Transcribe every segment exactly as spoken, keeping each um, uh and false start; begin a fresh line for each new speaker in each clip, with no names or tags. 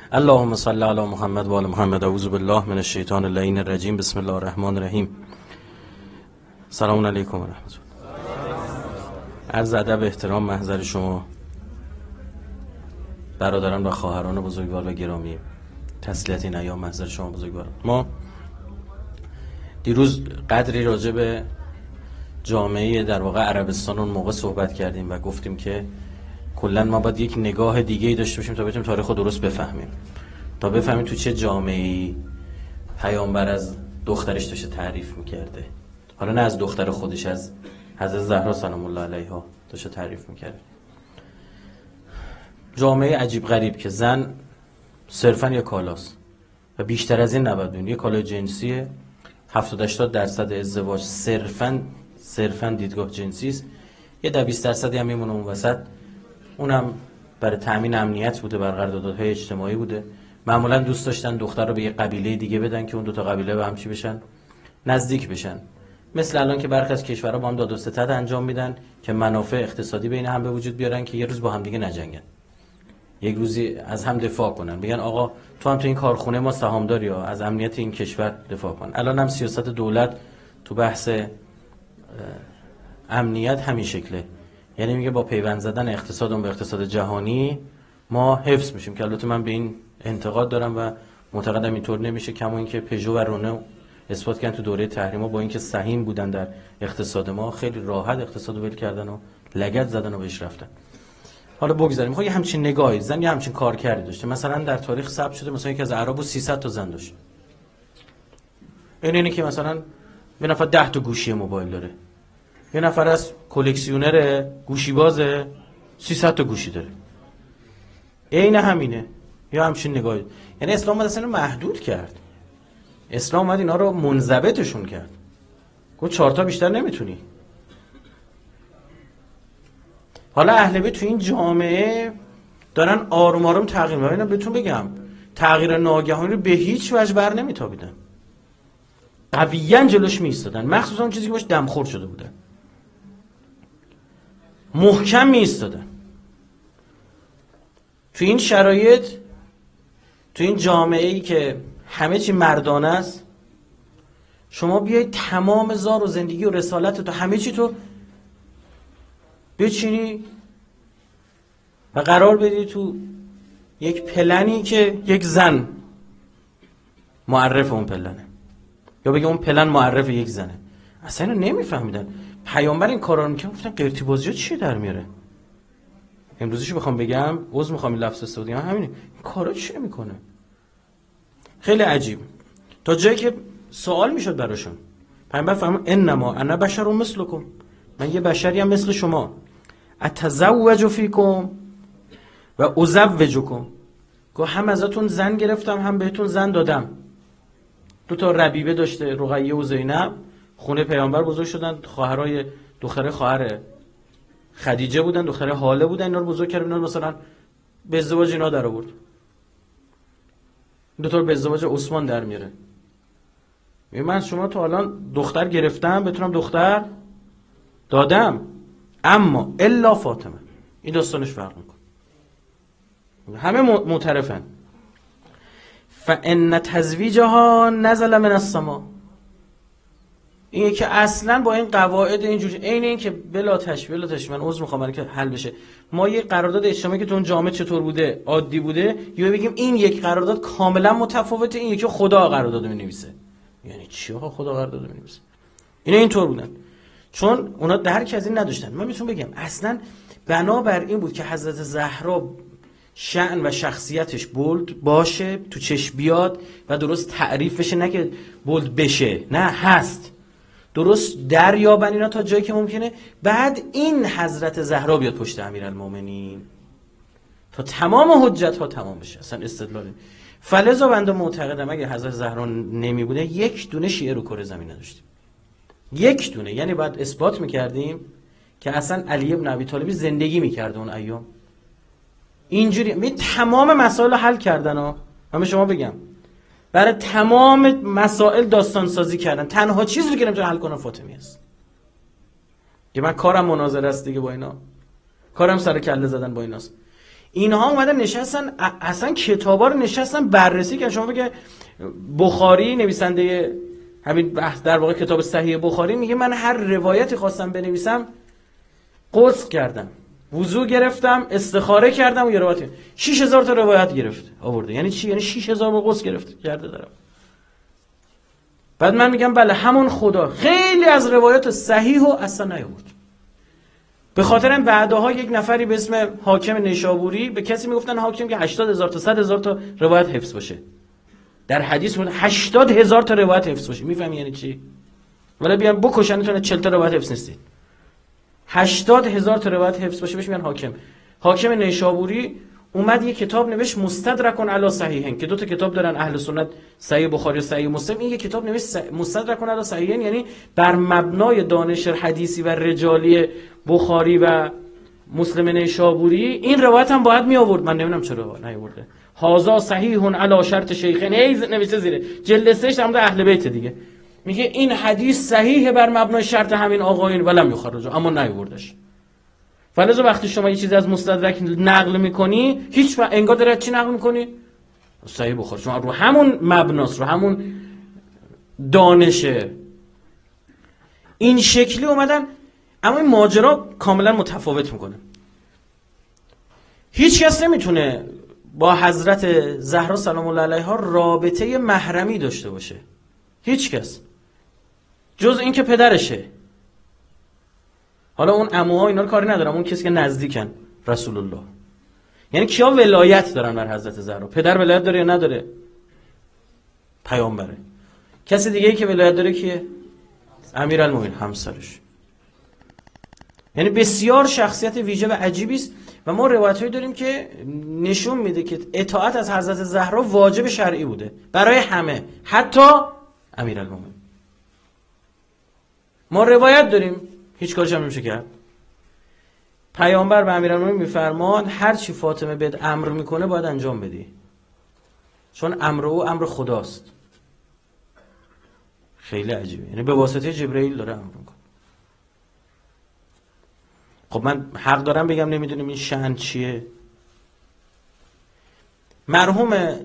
اللهم صل علی محمد و آل محمد. اعوذ بالله من الشیطان اللعین الرجیم. بسم الله الرحمن الرحیم. سلام علیکم و رحمت الله. عرض ادب احترام محضر شما برادران و خواهران بزرگوار و گرامی، تسلیت این ایام محضر شما بزرگواران. ما دیروز قدری راجع به جامعه در واقع عربستان اون موقع صحبت کردیم و گفتیم که کلا ما باید یک نگاه دیگه‌ای داشته باشیم تا بتونیم تاریخ رو درست بفهمیم، تا بفهمیم تو چه جامعه‌ای پیامبر از دخترش داشته تعریف می‌کرده. حالا نه از دختر خودش، از حضرت زهرا سلام الله علیها داشته تعریف می‌کرده. جامعه عجیب غریب که زن صرفاً یک کالاست و بیشتر از این نباید ببینید. یک کالای جنسیه. هفتاد هشتاد درصد ازدواج صرفاً صرفاً دیدگاه جنسی است. یه ده بیست درصدی هم میمونه اون وسط، اونم برای تامین امنیت بوده، بر قراردادهای اجتماعی بوده. معمولا دوست داشتن دختر رو به یه قبیله دیگه بدن که اون دو تا قبیله به هم چی بشن، نزدیک بشن. مثل الان که برخی از کشورها با هم داد و ستد انجام میدن که منافع اقتصادی بین هم به وجود بیارن که یه روز با هم دیگه نجنگن، یک روزی از هم دفاع کنن، بگن آقا تو هم تو این کارخونه ما سهامداری، یا از امنیت این کشور دفاع کن. الان هم سیاست دولت تو بحث امنیت همین شکله، یعنی میگه با پیوند زدن اقتصادمون به اقتصاد جهانی ما حفظ میشیم، که البته من به این انتقاد دارم و معتقدم اینطور نمیشه. کما اینکه پژو و رونو اثبات کردن تو دوره تحریما با اینکه سهیم بودن در اقتصاد ما، خیلی راحت اقتصادو ول کردن و لگد زدن و بهش رفتن. حالا بگذاریم. خب یه همچین نگاهی زن یه همچین کارکردی داشته. مثلا در تاریخ ثبت شده مثلا یکی از اعرابو سیصد تا زن داشت. این اینه که مثلا یه نفر ده تا گوشی موبایل داره، یه نفر از کلکسیونر گوشی بازه سیصد تا گوشی داره. عین همینه. یا همچین نگاهی. یعنی اسلام اومد اصلا محدود کرد. اسلام اومد اینا رو منضبطشون کرد. گفت چهار تا بیشتر نمیتونی. حالا اهل بیت تو این جامعه دارن آروم آروم تغییر می‌کنن. اینا بهتون بگم تغییر ناگهانی رو به هیچ وجه بر نمیتابیدن. قویاً جلوش می‌ایستادن، مخصوصا اون چیزی که باش دمخور شده بودن. محکم می‌ایستادن. تو این شرایط، تو این جامعه‌ای که همه چی مردانه است، شما بیای تمام زار و زندگی و رسالت تو همه چی تو بچینی و قرار بدی تو یک پلنی که یک زن معرف اون پلنه، یا بگه اون پلن معرف یک زنه. اصلا اینو نمیفهمیدن. پیامبر این کارا رو میکنه. گفتن قرتی بازی ها چی در میاره؟ امروزیشو بخوام بگم، عذر میخوام این لفظ استفاده کنم، همینه. این کارا چی میکنه؟ خیلی عجیب. تا جایی که سوال میشد براشون. پیامبر فرمود انما انا بشر مثلکم، من یه بشری هم مثل شما. اتزوج فیکم و ازوجکم، گفت هم ازتون زن گرفتم هم بهتون زن دادم. دو تا ربیبه داشته، رقیه و زینب، خونه پیامبر بزرگ شدن. خواهرای دختره خواهر خدیجه بودن، دختره حاله بودن. اینا رو بزرگ کرد، اینا مثلا به ازدواج اینا در آورد. دو تا به ازدواج عثمان در میاره. من شما تو الان دختر گرفتم، بتونم دختر دادم، اما الا فاطمه. این داستانش فرق میکنه. همه معترفن. فان تزویجها نزل من السماء. اینه که اصلا با این قواعد اینجوری عین این که بلا تشبیه بلا تشبیه، من عذر میخوام برای که حل بشه. ما یه قرارداد اجتماعی که تو اون جامعه چطور بوده عادی بوده، یا بگیم این یک قرارداد کاملا متفاوته، این یکی خدا قرارداد می‌نویسه. یعنی چی آقا خدا قرارداد می‌نویسه؟ اینا اینطور بودن. چون اونا درک از این نداشتن. من میتونم بگم اصلا بنابر این بود که حضرت زهرا شأن و شخصیتش بولد باشه، تو چشم بیاد و درست تعریف بشه، نه که بولد بشه، نه هست. درست دریابن اینا تا جایی که ممکنه. بعد این حضرت زهرا بیاد پشت امیرالمومنین تا تمام حجت ها تمام بشه. اصلا استدلال فلزا بنده معتقدم اگه حضرت زهرا نمی بوده یک دونه شیعه رو کره زمین نداشتیم. یک دونه. یعنی باید اثبات میکردیم که اصلا علی ابن ابی طالب زندگی میکرده اون ایام. اینجوری می تمام مسائل رو حل کردن ها. من شما بگم برای تمام مسائل داستان سازی کردن. تنها چیزی که نمیتونه حل کنه فاطمی است. که من کارم مناظره است دیگه با اینا. کارم سر کله زدن با ایناست. اینها اومدن نشستن اصلا کتابا رو نشستن بررسی کردن. شما بگه بخاری نویسنده همین بحث در واقع کتاب صحیح بخاری میگه من هر روایتی خواستم بنویسم غسل کردم، وضو گرفتم، استخاره کردم و یه روایت شش هزار تا روایت گرفت آورده. یعنی چی؟ یعنی شش هزار بار غسل گرفت کرده دارم. بعد من میگم بله همون خدا خیلی از روایات صحیح و اصلا نیاورد. به خاطر این بعدها یک نفری به اسم حاکم نیشابوری به کسی میگفتن حاکم که هشتاد هزار تا صد هزار تا روایت حفظ باشه. در حدیث بود هشتاد هزار تا روایت حفظ باشه. میفهمی یعنی چی؟ ولی بیان بکشنتون چهل تا روایت حفظ نیستید. هشتاد هزار تا روایت حفظ باشه بهش میگن حاکم. حاکم نیشابوری اومد یه کتاب نوشت مستدرک علی صحیحین که دو تا کتاب دارن اهل سنت، صحیح بخاری و صحیح مسلم. این یه کتاب نوشت مستدرک علی صحیحین، یعنی بر مبنای دانش حدیثی و رجالی بخاری و مسلم نیشابوری این روایت هم باید می آورد. من نمیدونم چرا نیاورده. هازا صحیح علی شرط شیخین، هی نوشته زیره جلد سه هم اهل بیت دیگه، میگه این حدیث صحیحه بر مبنای شرط همین آقایون ولم یخرج، اما نیاوردش. فلذا وقتی شما یه چیزی از مستدرک نقل میکنی هیچ وقت انگار داره چی نقل میکنی؟ صحیح بخاری. شما رو همون مبناست، رو همون دانشه این شکلی اومدن. اما این ماجرا کاملا متفاوت میکنه. هیچ کس نمیتونه با حضرت زهرا سلام الله علیها رابطه محرمی داشته باشه، هیچ کس، جز این که پدرشه. حالا اون عموها اینا رو کاری ندارم، اون کسی که نزدیکن رسول الله. یعنی کیا ولایت دارن بر حضرت زهرا؟ پدر ولایت داره یا نداره؟ پیامبره. کسی دیگه ای که ولایت داره کیه؟ امیرالمومنین همسرش. یعنی بسیار شخصیت ویژه و عجیبی است و ما روایتایی داریم که نشون میده که اطاعت از حضرت زهرا واجب شرعی بوده برای همه، حتی امیرالمومنین. ما روایت داریم هیچ کارش هم نمیشه کرد. پیامبر به امیرالمومنین میفرمان هر چی فاطمه بهت امر میکنه باید انجام بدی، چون امر او امر خداست. خیلی عجیبه، یعنی به واسطه جبرئیل داره امر میکنه. خب من حق دارم بگم نمیدونیم این شأن چیه؟ مرحوم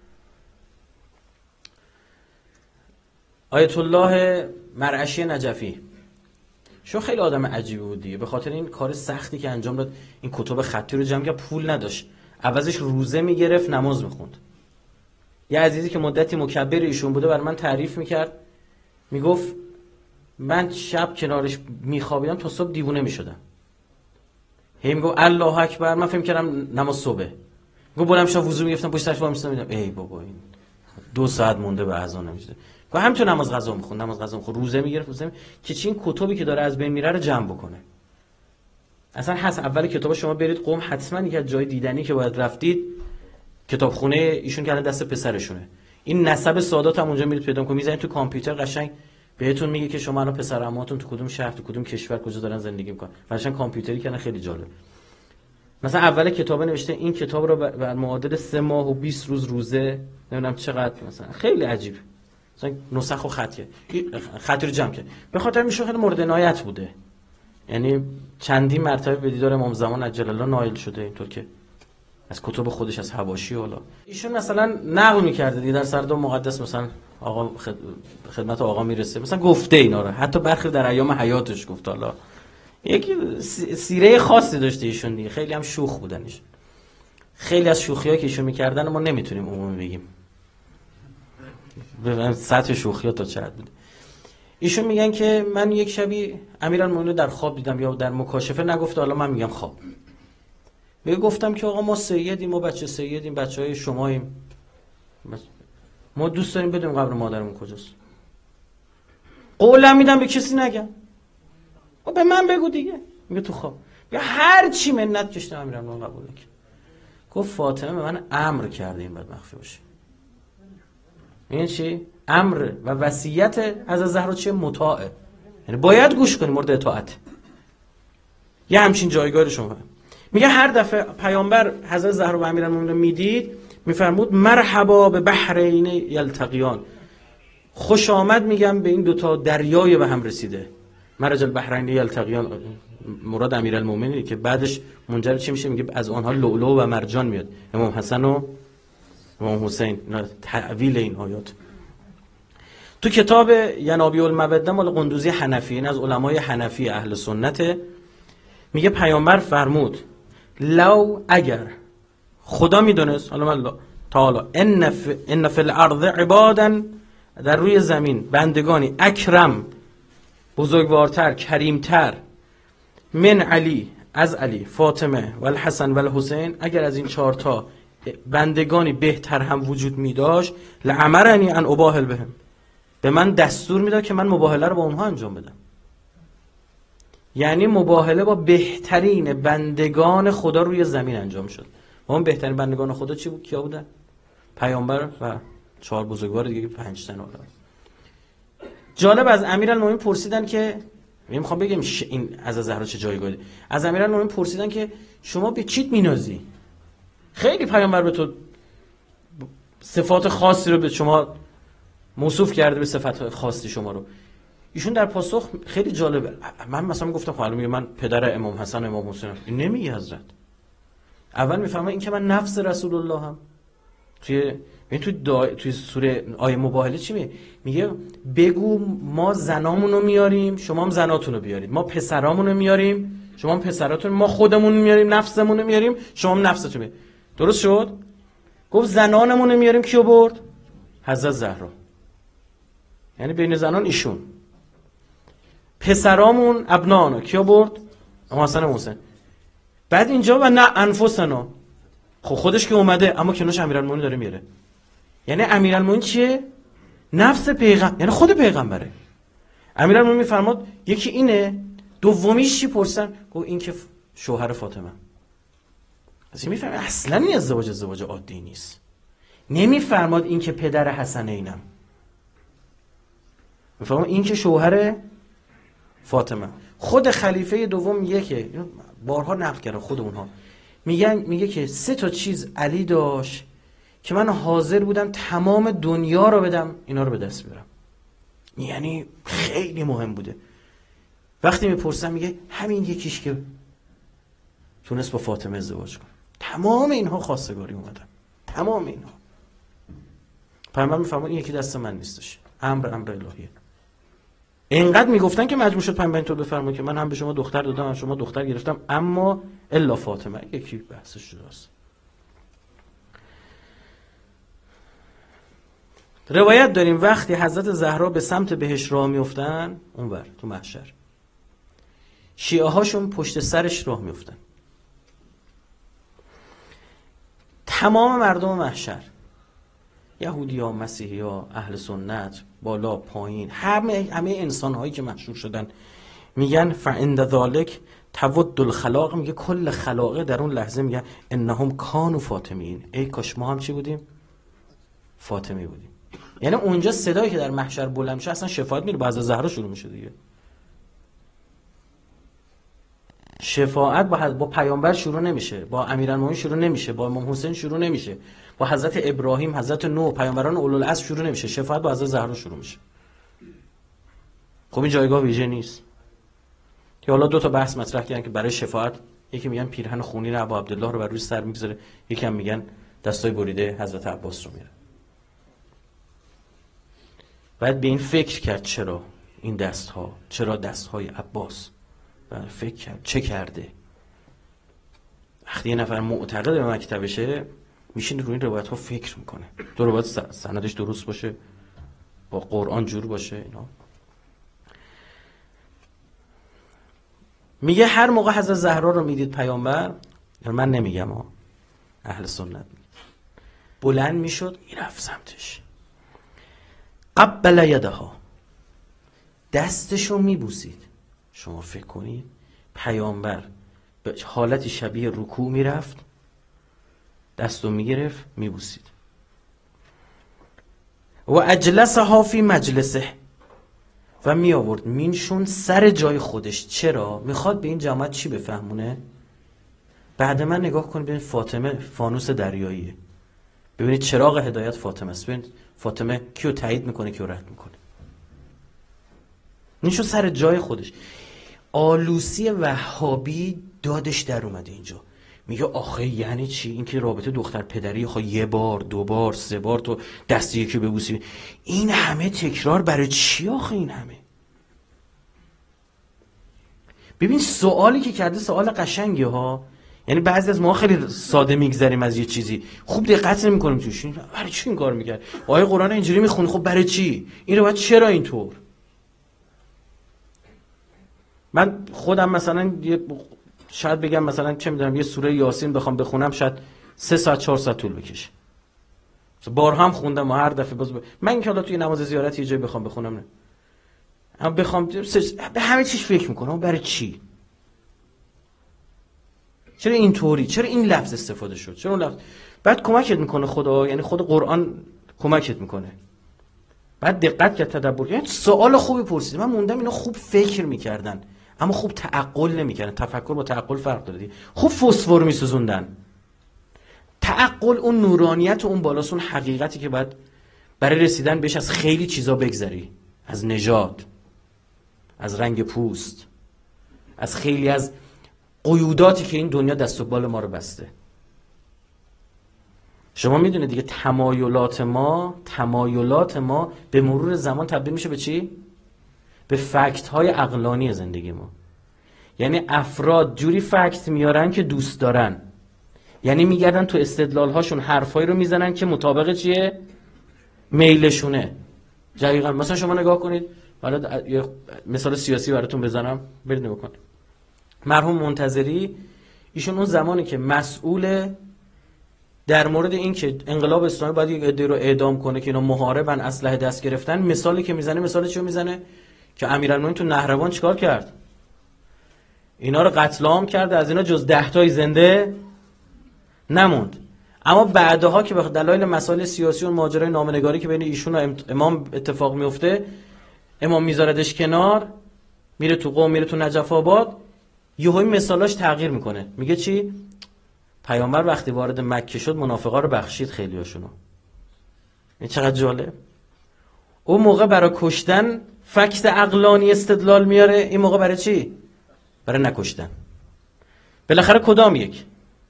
آیت الله مرعشی نجفی شو خیلی آدم عجیبی بود دیگه. به خاطر این کار سختی که انجام داد این کتب خطی رو جمع کرد، پول نداشت، عوضش روزه میگرفت نماز میخوند. یه عزیزی که مدتی مکبر ایشون بوده بر من تعریف میکرد، میگفت من شب کنارش میخوابیدم تا صبح دیوونه میشدم. هی میگفت الله اکبر، من فکر کردم نماز صبح. میگفت بلند شدم وضو میگرفتم پشت سرش وای میستم میدم ای بابا این دو ساعت مونده به اذان نمیشه. و همینطور نماز قضا میخوند، نماز قضا میخوند، روزه میگرفت، روزه می... که چی این کتابی که داره از بین میره رو جمع بکنه. اصلا هست اول کتاب شما برید قم حتما یک جای دیدنی که باید رفتید کتابخونه ایشون که الان دست پسرشونه. این نسب سادات هم اونجا میرید پیدا کنید، میزنید تو کامپیوتر قشنگ بهتون میگه که شما الان پسر عماتون تو کدوم شهر تو کدوم کشور کجا دارن زندگی میکنن. قشنگ کامپیوتری کنه، خیلی جالب. مثلا اول کتاب نوشته این کتاب رو بر معادل سه ماه و بیست روز روزه نمیدونم چقدر، مثلا خیلی عجیب، مثلا نسخ و خطیه خطی رو جمع کرد. به خاطر میشه خیلی مورد عنایت بوده، یعنی چندین مرتبه به دیدار امام زمان عجل الله نائل شده، اینطور که از کتب خودش از حواشی حالا ایشون مثلا نقل می‌کرده دیگه در سردار مقدس، مثلا آقا خدمت آقا میرسه مثلا گفته اینا رو، حتی برخی در ایام حیاتش گفت. حالا یکی سیره خاصی داشته ایشون دیگه، خیلی هم شوخ بودن ایشون. خیلی از شوخی‌ها که ایشون می‌کردن ما نمیتونیم عمومی بگیم، به سطح شوخی‌ها تا چقدر بود. ایشون میگن که من یک شبی امیرالمومنین در خواب دیدم، یا در مکاشفه نگفته، حالا من میگم خواب. میگه گفتم که آقا ما سیدیم، ما بچه سیدیم، بچهای شماییم، ما دوست داریم بدونیم قبر مادرمون کجاست. قولم میدم به کسی نگم. و به من بگو دیگه. میگه تو خواب. یا هر چی منت کشته امیرالمومنین قبول کرد. گفت فاطمه به من امر کرده این بعد مخفی باشه. این چی؟ امر و وصیت از زهرا چه مطاعه، یعنی باید گوش کنی، مورد اطاعت. یه همچین جایگاه رو شما. میگه هر دفعه پیامبر حضرت زهرا و امیرالمومنین میدید میفرمود مرحبا به بحرین یلتقیان، خوش آمد میگم به این دوتا دریای به هم رسیده. مرج البحرین یلتقیان، مراد امیرالمومنینه که بعدش منجر چی میشه؟ میگه از آنها لؤلؤ و مرجان میاد، امام حسن و امام حسین. تعویل این آیات تو کتاب ینابیع الموده مال قندوزی حنفی، این از علمای حنفی اهل سنته، میگه پیامبر فرمود لو اگر خدا میدونست، حالا من تعالی ان فی ان فی الارض عبادا، در روی زمین بندگانی اکرم بزرگوارتر کریمتر من علی، از علی، فاطمه و الحسن و الحسین، اگر از این چهار تا بندگانی بهتر هم وجود می داشت لامرنی ان اباهل بهم، به من دستور میداد که من مباهله رو با اونها انجام بدم. یعنی مباهله با بهترین بندگان خدا روی زمین انجام شد. و اون بهترین بندگان خدا چی بود؟ کیا بودن؟ پیامبر و چهار بزرگوار دیگه، پنج تن آدم. جالب، از امیرالمومنین پرسیدن که میخوام بگم این از زهرا چه جایگاهی، از امیرالمومنین پرسیدن که شما به چیت مینازی؟ خیلی پیامبر به تو صفات خاصی رو به شما موصوف کرده، به صفات خاصی شما رو. ایشون در پاسخ خیلی جالبه، من مثلا گفتم خب میگه من پدر امام حسن و امام حسین، این نمیگه حضرت. اول میفهمه این که من نفس رسول الله هم. توی این توی دا... توی سوره آیه مباهله چی میگه؟ میگه بگو ما زنامون رو میاریم، شما هم زناتون رو بیارید، ما پسرامون رو میاریم، شما هم پسراتون، ما خودمون میاریم، نفسمون رو میاریم، شما هم نفستون میارید. درست شد؟ گفت زنانمون رو میاریم، کیو برد؟ حضرت زهرا. یعنی بین زنان ایشون. پسرامون ابنانو کیو برد؟ امام حسن و حسین. بعد اینجا و نه انفسنا، خب خودش که اومده اما کنارش امیرالمومنین داره میره. یعنی امیرالمومنین چیه؟ نفس پیغمبر، یعنی خود پیغمبره. امیرالمومنین میفرماد یکی اینه، دومیش چی پرسن؟ گفت این که شوهر فاطمه. پس میفهمه اصلا این ازدواج ازدواج عادی نیست. نمیفرماد این که پدر حسنینم، میفهمه این که شوهر فاطمه. خود خلیفه دوم میگه که بارها نقل کرده خود اونها میگن، میگه که سه تا چیز علی داشت که من حاضر بودم تمام دنیا رو بدم اینا رو به دست بیارم. یعنی خیلی مهم بوده. وقتی میپرسم میگه همین یکیش که تونست با فاطمه ازدواج کنه. تمام اینها خواستگاری اومدن، تمام اینها. پیامبر میفهمه این یکی دست من نیستش، امر امر الهیه. اینقدر میگفتن که مجبور شد پیامبر اینطور بفرمایه که من هم به شما دختر دادم، هم شما دختر گرفتم، اما الا فاطمه یکی بحثش جداست. روایت داریم وقتی حضرت زهرا به سمت بهشت راه میافتن، اونور تو محشر، شیعه هاشون پشت سرش راه میافتن. تمام مردم محشر، یهودی ها، مسیحی ها، اهل سنت، بالا پایین، همه همه انسان هایی که محشور شدن، میگن فعند ذالک تود الخلاق، میگه کل خلاقه در اون لحظه میگن انهم کانوا فاطمین، ای کاش ما هم چی بودیم؟ فاطمی بودیم. یعنی اونجا صدایی که در محشر بلند میشه اصلا شفاعت میره، با حضرت زهرا شروع میشه دیگه. شفاعت با با پیامبر شروع نمیشه، با امیرالمومنین شروع نمیشه، با امام حسین شروع نمیشه، با حضرت ابراهیم، حضرت نوح، پیامبران اولوالعزم شروع نمیشه. شفاعت با حضرت زهرا شروع میشه. خب این جایگاه ویژه نیست که حالا دو تا بحث مطرح کردن که برای شفاعت یکی میگن پیرهن خونین ابا عبدالله رو بر روی سر میگذاره، یکی هم میگن دستای بریده حضرت عباس رو میره. باید به این فکر کرد چرا این دستها، چرا دستهای عباس، باید فکر کرد چه کرده. وقتی یه نفر معتقد به مکتبشه میشین روی این روایت ها فکر میکنه، دو روایت سندش درست باشه، با قرآن جور باشه. اینا میگه هر موقع حضرت زهرا رو میدید پیامبر، من نمیگم ها، اهل سنت، بلند میشد میرفت سمتش، قبل یدها، دستشو میبوسید. شما فکر کنید پیامبر به حالتی شبیه رکوع میرفت، دستو میگرفت میبوسید. و اجلسها فی مجلسه، و می آورد مینشون سر جای خودش. چرا؟ میخواد به این جماعت چی بفهمونه؟ بعد من نگاه کنید ببینید فاطمه فانوس دریاییه، ببینید چراغ هدایت فاطمه است، ببینید فاطمه کیو تایید میکنه کیو رد میکنه. مینشون سر جای خودش. آلوسی وهابی دادش در اومده اینجا. میگه آخه یعنی چی؟ این که رابطه دختر پدری آخه یه بار دو بار سه بار تو دست یکی ببوسی، این همه تکرار برای چی آخه؟ این همه ببین سوالی که کرده سوال قشنگی ها. یعنی بعضی از ما خیلی ساده میگذریم از یه چیزی، خوب دقت نمی‌کنیم توش. برای چی این کار می‌کرد؟ آیه قرآن اینجوری میخونی، خب برای چی؟ این رو باید چرا اینطور؟ من خودم مثلا یه شاید بگم مثلا چه میدونم یه سوره یاسین بخوام بخونم شاید سه ساعت چهار ساعت طول بکشه. بارها هم خوندم و هر دفعه باز ب... من اینکه حالا توی نماز زیارت یه جایی بخوام بخونم نه. اما بخوام سه... به همه چیز فکر میکنم برای چی؟ چرا اینطوری؟ چرا این لفظ استفاده شد؟ چرا اون لفظ؟ بعد کمکت میکنه خدا، یعنی خود قرآن کمکت میکنه. بعد دقت کرد تدبر، یعنی سوال خوبی پرسید. من موندم اینا خوب فکر میکردن اما خوب تعقل نمیکردن. تفکر با تعقل فرق داره دیگه. خوب فسفر میسوزوندن. تعقل اون نورانیت و اون بالاست، اون حقیقتی که باید برای رسیدن بهش از خیلی چیزا بگذری، از نژاد، از رنگ پوست، از خیلی از قیوداتی که این دنیا دست و بال ما رو بسته. شما میدونید دیگه تمایلات ما تمایلات ما به مرور زمان تبدیل میشه به چی؟ به فکت های عقلانی زندگی ما. یعنی افراد جوری فکت میارن که دوست دارن، یعنی میگردن تو استدلال هاشون حرفایی رو میزنن که مطابق چیه؟ میلشونه. دقیقاً. مثلا شما نگاه کنید، حالا یه مثال سیاسی براتون بزنم، برید نگاه کنید. مرحوم منتظری، ایشون اون زمانی که مسئول در مورد این که انقلاب اسلامی باید یک عده رو اعدام کنه که اینا محاربن، اسلحه دست گرفتن، مثالی که میزنه مثال چیو میزنه؟ که امیرالمومنین تو نهروان چیکار کرد؟ اینا رو قتل عام کرد، از اینا جز ده تای زنده نموند. اما بعدها که به دلایل مسائل سیاسی و ماجرای نامه‌نگاری که بین ایشون و امام اتفاق میفته، امام میذاردش کنار، میره تو قم، میره تو نجف آباد، یهو مثالاش تغییر میکنه. میگه چی؟ پیامبر وقتی وارد مکه شد منافقا رو بخشید خیلیاشونو. این چقدر جالب. اون موقع برای کشتن فکت عقلانی استدلال میاره، این موقع برای چی؟ برای نکشتن. بالاخره کدام یک؟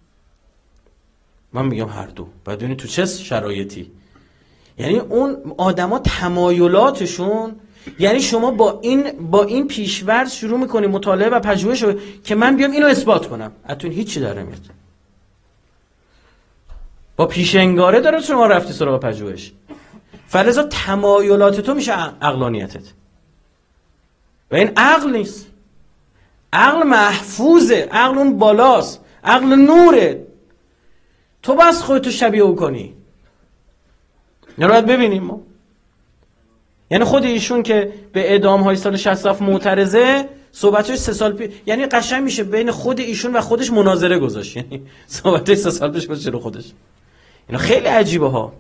من میگم هر دو. بدونی تو چه شرایطی. یعنی اون آدما تمایلاتشون، یعنی شما با این با این پیشورز شروع میکنی مطالعه و پژوهش که من بیام اینو اثبات کنم، اتون هیچی داره میاد. با پیشنگاره داره شما رفتی سراغ پژوهش. فلذا تمایلات تو میشه عقلانیتت. و این عقل نیست. عقل محفوظه، عقل اون بالاست، عقل نوره. تو بس خودتو شبیه او کنی. نه رو باید ببینیم ما. یعنی خود ایشون که به اعدام های سال شصت و هفت معترضه، صحبتش سه سال پیش، یعنی قشنگ میشه بین خود ایشون و خودش مناظره گذاشت. یعنی صحبتش سه سال پیش باشه رو خودش. اینا خیلی عجیبه ها.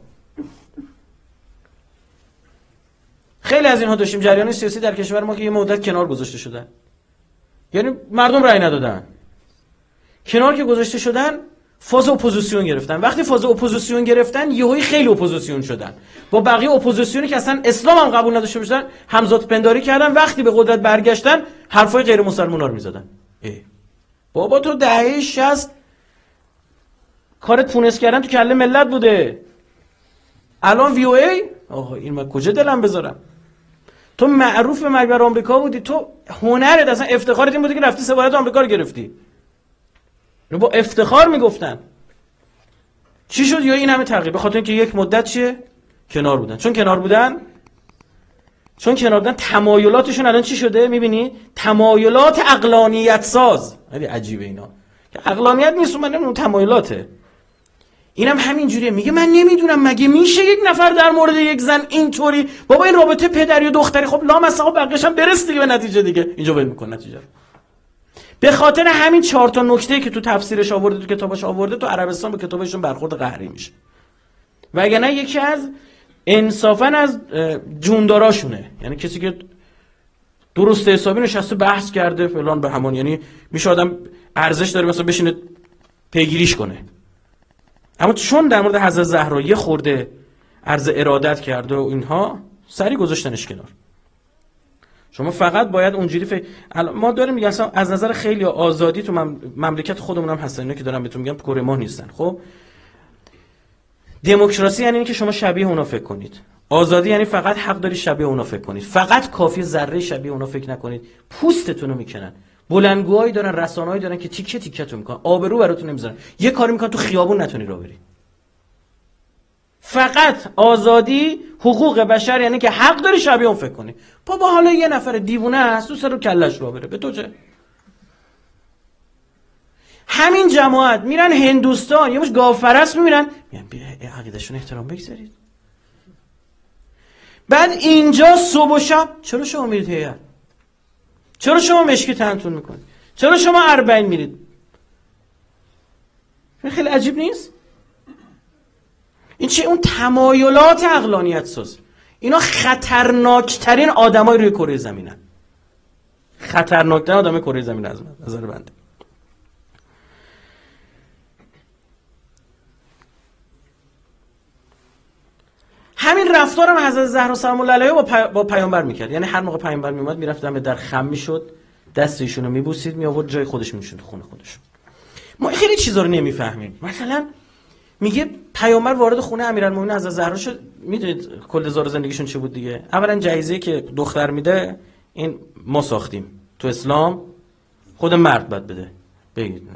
خیلی از اینها داشتیم جریان سیاسی در کشور ما که یه مدت کنار گذاشته شدن. یعنی مردم رأی ندادن. کنار که گذاشته شدن، فاز اپوزیسیون گرفتن. وقتی فاز اپوزیسیون گرفتن، یهویی خیلی اپوزیسیون شدن. با بقیه اپوزیسیونی که اصلا اسلام هم قبول نداشته باشن، همزاد پنداری کردن. وقتی به قدرت برگشتن، حرفای غیر مسلمونا رو میزدن. بابا تو دهه شصت کارت پونس کردن تو کله ملت بوده. الان وی او ای، آقا این من کجا دلم بذارم؟ تو معروف به مرگ بر آمریکا بودی، تو هنرت اصلا افتخارت این بوده که رفتی سفارت آمریکا رو گرفتی. رو با افتخار میگفتن. چی شد یا این همه تغییر؟ به خاطر اینکه یک مدت چیه؟ کنار بودن. چون کنار بودن چون کنار بودن تمایلاتشون الان چی شده؟ میبینی؟ تمایلات عقلانیت ساز. خیلی عجیبه اینا. که عقلانیت نیست، من نمیدونم تمایلاته. اینم هم همین جوریه. میگه من نمیدونم مگه میشه یک نفر در مورد یک زن اینطوری، بابا این رابطه پدری و دختری، خب لامصب بقیش هم برس دیگه به نتیجه دیگه. اینجا ول میکنه نتیجه. به خاطر همین چهار تا نکته که تو تفسیرش آورده، تو کتابش آورده، تو عربستان به کتابشون برخورد قهری میشه. وگرنه یکی از انصافا از جونداراشونه، یعنی کسی که درست حسابی نشسته بحث کرده فلان به همان، یعنی میشه آدم ارزش داره مثلا بشینه پیگیریش کنه. اما چون در مورد حضرت زهرا یه خورده عرض ارادت کرده و اینها، سری گذاشتنش کنار. شما فقط باید اونجوری فکر. ما داریم میگن اصلا از نظر خیلی آزادی تو مملکت خودمون هم هستن، اینا که دارم بهتون میگم کره ماه نیستن. خب دموکراسی یعنی اینکه شما شبیه اونا فکر کنید. آزادی یعنی فقط حق داری شبیه اونا فکر کنید. فقط کافی ذره شبیه اونا فکر نکنید، پوستتون رو میکنن. بلندگوهایی دارن، رسانه‌ای دارن که تیکه تیکه‌تون میکنن، آبرو براتون نمیذارن. یه کاری میکنن تو خیابون نتونی راه بری. فقط آزادی، حقوق بشر یعنی که حق داری شبیه اون فکر کنی. بابا حالا یه نفر دیوونه هست تو سر رو کلش راه بره، به تو چه؟ همین جماعت میرن هندوستان یه مش گاوپرست میبینن، میگن بیا عقیده‌شون احترام بگذارید. بعد اینجا صبح و شب چرا شما میرید هیئت؟ چرا شما مشکی تنتون میکنید؟ چرا شما اربعین میرید؟ خیلی عجیب نیست؟ این چه اون تمایلات عقلانیت ساز. اینا خطرناکترین آدمای روی کره زمینن. خطرناکترین آدمای کره زمین از نظر بنده. همین رفتارم حضرت زهرا سلام الله علیها با, پی... با پیامبر میکرد. یعنی هر موقع پیامبر میومد میرفت دم در خم میشد، دست ایشونو میبوسید، می آورد جای خودش میشوند خونه خودش. ما خیلی چیزا رو نمیفهمیم. مثلا میگه پیامبر وارد خونه امیرالمومنین حضرت زهرا شد. میدونید کل زار زندگیشون چه بود دیگه؟ اولا جایزه که دختر میده این ما ساختیم تو اسلام، خود مرد باید بده. بگید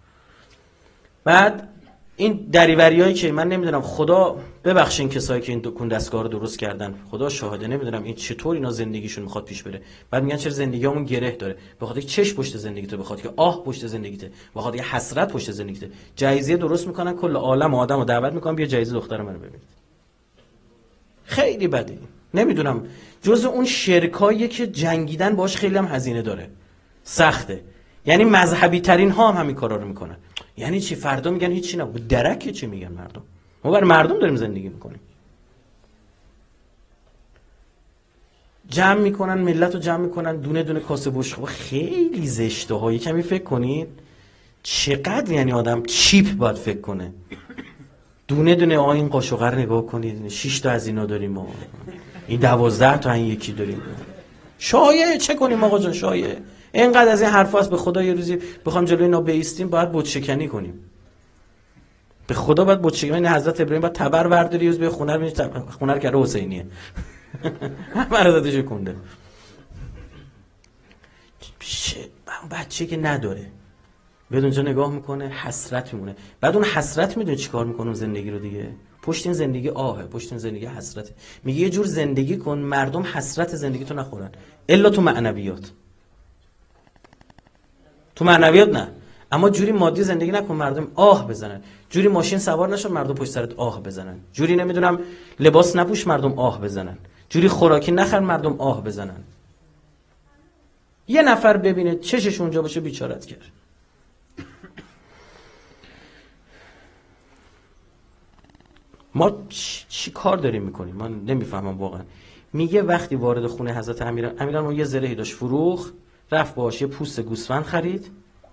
بعد این دریوریایی که من نمیدونم، خدا ببخشین کسایی که این دکون دستگاه رو درست کردن، خدا شاهده، نمیدونم این چطور اینا زندگیشون میخواد پیش بره. بعد میگن چرا زندگیامون گره داره؟ بخاطر که چش پشت زندگیته، بخاطر که آه پشت زندگیته، بخاطر که حسرت پشت زندگیته. جایزه درست میکنن، کل عالم آدمو دعوت میکنن بیا جایزه دختر منو ببینید. خیلی بده. نمیدونم جزء اون شرکاییه که جنگیدن باش خیلی هم هزینه داره، سخته. یعنی مذهبی ترین ها هم همین کارا رو میکنن. یعنی چی؟ فردا میگن هیچی نبود، درکه چی میگن مردم. ما بر مردم داریم زندگی میکنیم. جمع میکنن، ملت رو جمع میکنن، دونه دونه کاسه بشقاب. خیلی زشته ها. کمی فکر کنید چقدر یعنی آدم چیپ باید فکر کنه. دونه دونه آ این قاشقر نگاه کنید، شش تا از اینا داریم ما، این دوازده تا این یکی داریم. شایعه چه کنیم آقا جان؟ شایعه اینقدر از این حرفا است. به خدا یه روزی بخوام جلوی اینا بیستیم باید بت شکنی کنیم. به خدا باید بت شکنی. حضرت ابراهیم باید تبر ورداری روز به خونه رو تب... خونه رو کرده حسینیه. همه رو دادش کنده. بچه که نداره بیاد اونجا نگاه میکنه، حسرت میمونه. بعد اون حسرت میدونه چیکار میکنه اون زندگی رو دیگه؟ پشت این زندگی آهه، پشت این زندگی حسرته. میگه یه جور زندگی کن مردم حسرت زندگی تو نخورن، الا تو معنویات. تو معنویات نه، اما جوری مادی زندگی نکن مردم آه بزنن. جوری ماشین سوار نشو مردم پشت سرت آه بزنن. جوری نمیدونم لباس نپوش مردم آه بزنن. جوری خوراکی نخر مردم آه بزنن. یه نفر ببینه چشش اونجا باشه بیچارت کرد. ما چی کار داریم میکنیم؟ من نمیفهمم واقعا. میگه وقتی وارد خونه حضرت امیران امیران یه زرهی داشت فروخ، رفت باهاش یه پوست گوسفند خرید.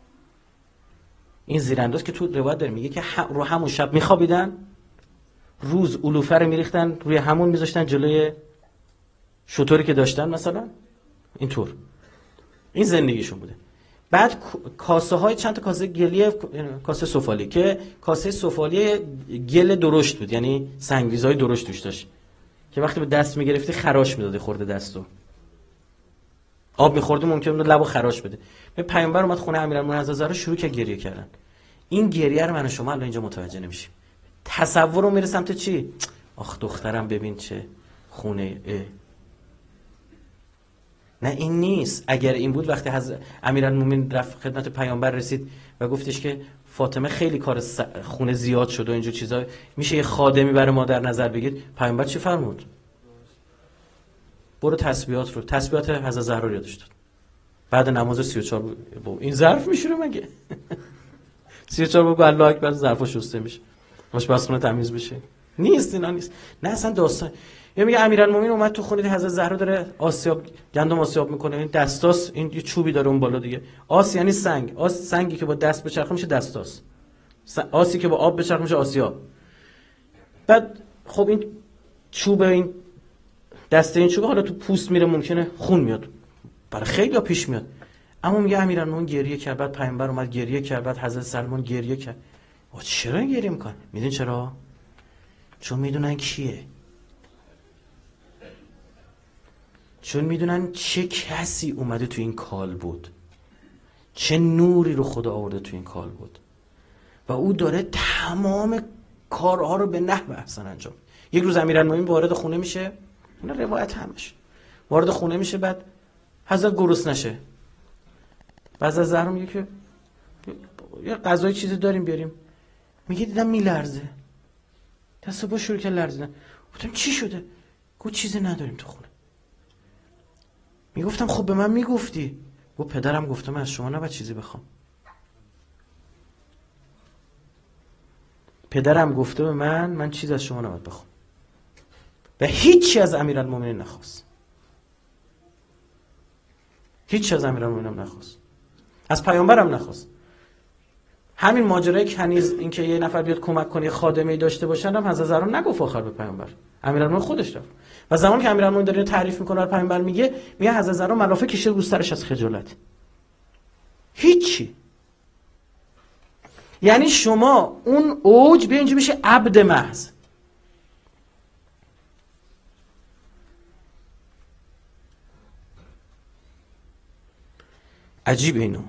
این زیرانداز که تو روایت داره میگه که رو همون شب میخوابیدن، روز علوفه رو میریختن روی همون میذاشتن جلوی شطوری که داشتن مثلا اینطور. این زندگیشون بوده. بعد کاسه های چند تا کاسه گلیه، کاسه سفالی که کاسه سفالی گل درشت بود، یعنی سنگریزهای درشت توش داشت که وقتی به دست میگرفتی خراش میداده، خورده دستو آب میخورده ممکن بود لبو خراش بده. به پیامبر اومد خونه امیرالمومنین حضرت زهرا شروع کرد گریه کردن. این گریه رو من و شما الان اینجا متوجه نمیشیم. تصور رو میره سمت چی؟ آخ دخترم ببین چه خونه اه. نه این نیست. اگر این بود وقتی حضرت امیرالمومنین رفت خدمت پیامبر رسید و گفتش که فاطمه خیلی کار خونه زیاد شد و اینجور چیزا، میشه یه خادمی برای ما در نظر بگید، پیامبر چی فرمود؟ برو تسبیحات رو، تسبیحات حضرت زهرا رو یادش داد. بعد نماز سی و چهار ب... این ظرف میشوره مگه؟ سی و چهار بگو الله اکبر، ظرفا شسته میشه، آشپزخونه تمیز بشه. نیست اینا نیست. نه اصلا داستان. یا میگه امیرالمومنین اومد تو خونه حضرت زهرا داره آسیاب گندم آسیاب میکنه، این دستاس، این یه چوبی داره اون بالا دیگه. آس یعنی سنگ. آس سنگی که با دست بچرخه میشه دستاس. آسی که با آب بچرخه میشه آسیاب. بعد خب این چوب، این دسته این چوب حالا تو پوست میره ممکنه خون میاد. برای خیلی پیش میاد. اما میگه امیرالمومنین گریه کرد، بعد پیامبر اومد گریه کرد، بعد حضرت سلمان گریه کرد. آ چرا گریه میکنن؟ میدونی چرا؟ چون میدونن کیه، چون میدونن چه کسی اومده تو این کال بود، چه نوری رو خدا آورده تو این کال بود و او داره تمام کارها رو به نحو احسن انجام. یک روز امیرالمومنین وارد خونه میشه، اینا روایت همش، وارد خونه میشه، بعد حضرت گرسنه نشه، بعد از زهرا میگه که یه غذای چیزی داریم بیاریم، میگه دیدم میلرزه، دست با شروع که لرزیدن. گفتم چی شده؟ گفت چیزی نداریم تو خونه. میگفتم خب به من میگفتی. گفت پدرم گفته من از شما نباید چیزی بخوام. پدرم گفته به من من چیز از شما نباید بخوام و هیچی از امیرالمومنین نخواست، هیچ از امیرالمومنین نخواست، از پیامبرم نخواست. همین ماجرای کنیز، این که یه نفر بیاد کمک کنه خادمه‌ای داشته باشن، هم حضرت زهرا نگفت آخر به پیامبر، امیرالمومنین خودش رفت. و زمانی که امیرالمومنین داره تعریف میکنه برای پیامبر میگه میگه حضرت زهرا ملافه کشید رو سرش از خجالت. هیچی. یعنی شما اون اوج به اینجا میشه عبد محض. عجیب اینو.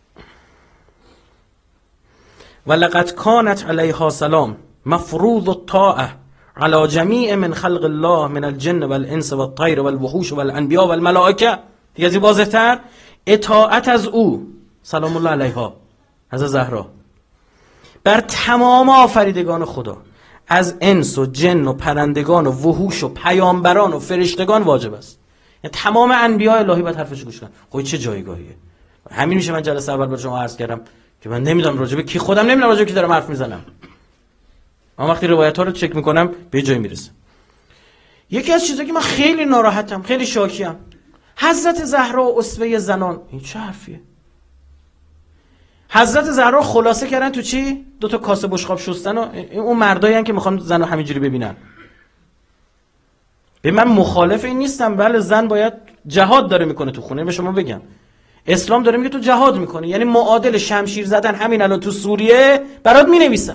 ولقد كانت عليها سلام مفروض الطاعه على جميع من خلق الله من الجن والانس والطير والوحوش والانبياء والملائكه. دیگه از این واضح‌تر اطاعت از او سلام الله علیها حضرت زهرا بر تمام آفریدگان خدا از انس و جن و پرندگان و وحوش و پیامبران و فرشتگان واجب است. یعنی تمام انبیاء الهی باید حرفش گوش کنن. خب چه جایگاهیه؟ همین میشه من جلسه اول با شما عرض کردم که من نمیدونم راجع به کی، خودم نمیدونم راجع به کی دارم حرف میزنم. اما وقتی روایت ها رو چک میکنم به جای میرسم. یکی از چیزایی که من خیلی ناراحتم، خیلی شاکیم، حضرت زهرا اسوه زنان. این چه حرفیه؟ حضرت زهرا خلاصه کردن تو چی؟ دو تا کاسه بشقاب شستن و اون مردایی هستن که میخوان زنو همینجوری ببینن. به من مخالف این نیستم، بله زن باید جهاد داره میکنه تو خونه. به شما بگم اسلام داره میگه تو جهاد میکنی، یعنی معادل شمشیر زدن همین الان تو سوریه برات مینویسم،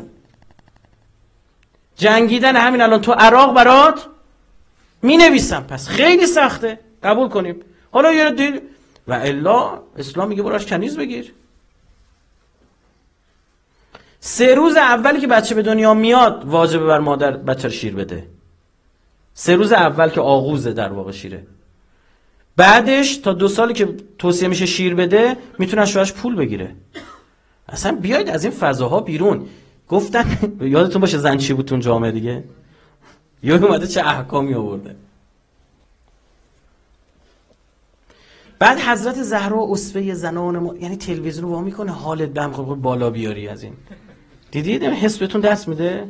جنگیدن همین الان تو عراق برات مینویسم. پس خیلی سخته، قبول کنیم. حالا یه دید و الا اسلام میگه براش کنیز بگیر. سه روز اولی که بچه به دنیا میاد واجبه بر مادر بچه رو شیر بده. سه روز اول که آغوزه در واقع شیره. بعدش تا دو سالی که توصیه میشه شیر بده میتونه از شوهرش پول بگیره. اصلا بیاید از این فضاها بیرون. گفتن یادتون باشه زن چی بود تو جامعه دیگه؟ یا اومده چه احکامی آورده. بعد حضرت زهرا اسوه زنان ما، یعنی تلویزیون رو وا میکنه حالت به هم خود بالا بیاری از این. دیدید حس بهتون دست میده؟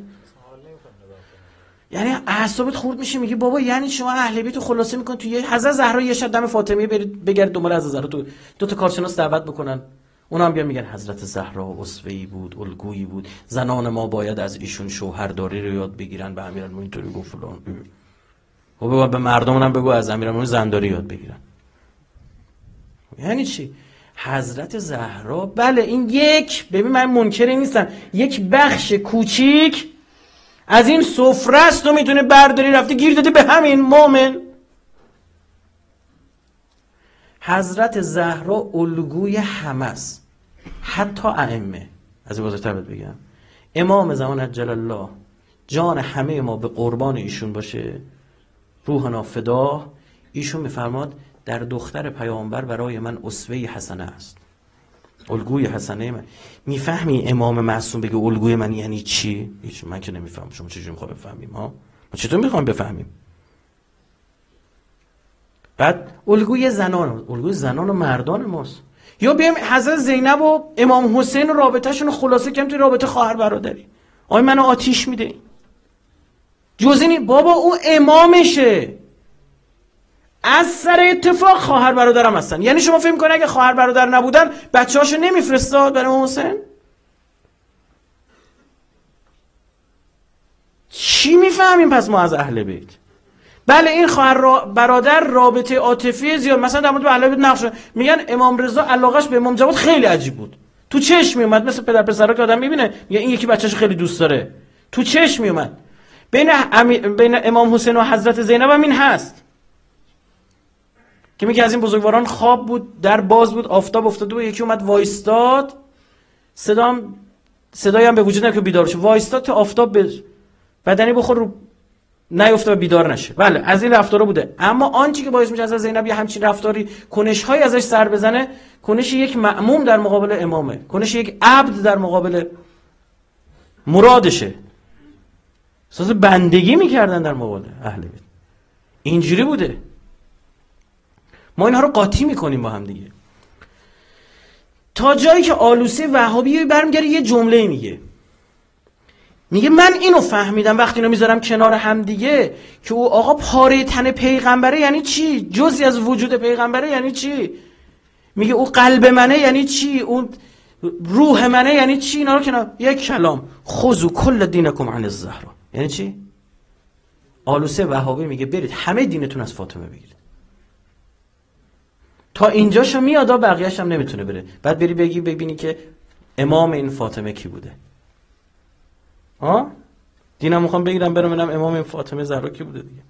یعنی اعصابت خورد میشه، میگه بابا یعنی شما اهل بیت رو خلاصه میکن تو یه حضرت زهرا یه شب دم فاطمه برید بگرد دنبال حضرت زهرا، تو دو تا کارشناس دعوت بکنن، اونا هم بیان میگن حضرت زهرا اسوه‌ای بود، الگویی بود، زنان ما باید از ایشون شوهرداری رو یاد بگیرن. به امیرالمومنین اینطوری گفت فلان. خب به مردمون هم بگو از امیرالمومنین زنداری یاد بگیرن. یعنی چی؟ حضرت زهرا بله این یک، ببین من منکری نیستم، یک بخش کوچیک از این سفره است و میتونه برداری رفته گیر داده به همین مومن. حضرت زهرا الگوی همه است، حتی ائمه. از این بزرگتر بگم امام زمان عجل الله جان همه ما به قربان ایشون باشه، روحنا فدا. ایشون میفرماد در دختر پیامبر برای من اسوه حسنه است، الگوی حسنه من. میفهمی امام معصوم بگه الگوی من یعنی چی؟ هیچ، من که نمیفهم. شما چجوری میخوام بفهمیم ها؟ ما چطور میخوام بفهمیم؟ بعد الگوی زنان، الگوی زنان و مردان ماست. یا بیایم حضرت زینب و امام حسین و رابطه‌شون رو خلاصه کنیم توی رابطه خواهر برادری. آی منو آتیش میده جز اینی بابا او امامشه، از سر اتفاق خواهر برادرم هستن. یعنی شما فکر می‌کنید اگه خواهر برادر نبودن بچه‌هاشو نمیفرستاد برای امام حسین؟ چی میفهمیم پس ما از اهل بیت؟ بله این خواهر را برادر رابطه عاطفی زیاد، مثلا در مورد اهل بیت نقش میگن امام رضا علاقش به امام جواد خیلی عجیب بود، تو چشم میومد، مثل پدر پسرا که آدم میبینه میگه این یکی بچه‌شو خیلی دوست داره، تو چشم میومد. بین امی... بین امام حسین و حضرت زینب هم این هست که میگه از این بزرگواران خواب بود، در باز بود، آفتاب افتاده بود، یکی اومد وایستاد، صدام صدایی هم به وجود نمیاد که بیدار شه، وایستاد تا آفتاب به بدنی بخور رو نیفته و بیدار نشه. بله از این رفتارا بوده، اما آنچه که باعث میشه از زینب یه همچین رفتاری کنش‌های ازش سر بزنه، کنش یک مأموم در مقابل امامه، کنش یک عبد در مقابل مرادشه. احساس بندگی میکردن در مقابل اهل بیت، اینجوری بوده. ما اینها رو قاطی میکنیم با هم دیگه، تا جایی که آلوسی وهابی برمیگره یه جمله میگه، میگه من اینو فهمیدم وقتی اینو میذارم کنار هم دیگه که او آقا پاره تن پیغمبره یعنی چی، جزئی از وجود پیغمبره یعنی چی، میگه او قلب منه یعنی چی، اون روح منه یعنی چی. اینا رو کنار یک کلام، خذوا کل دینکم عن الزهرا یعنی چی؟ آلوسه وهابی میگه برید همه دینتون از فاطمه بگیرید. تا اینجاشو میاد، بقیه‌اش هم نمیتونه بره. بعد بری بگی ببینی که امام این فاطمه کی بوده. ها؟ دینم میخوام بگیرم برم ببینم امام این فاطمه زهرا کی بوده دیگه.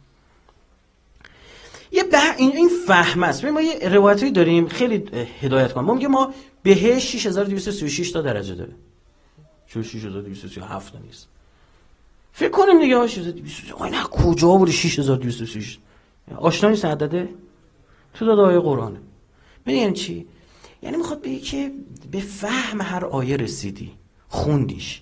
یه به این این فهم است. ما یه روایتی داریم خیلی هدایت کنه. ما میگه ما بهش شش هزار و دویست و سی و شش تا درجه داره. شش هزار و دویست و سی و هفت تا نیست. فکر کنیم دیگه شش هزار و دویست و سی و شش. آ نه کجا بود شش هزار و دویست و سی و شش؟ آشنا نیست عدده؟ تو داد آیه قرآنه. ببین چی؟ یعنی میخواد بگه که به فهم هر آیه رسیدی، خوندیش،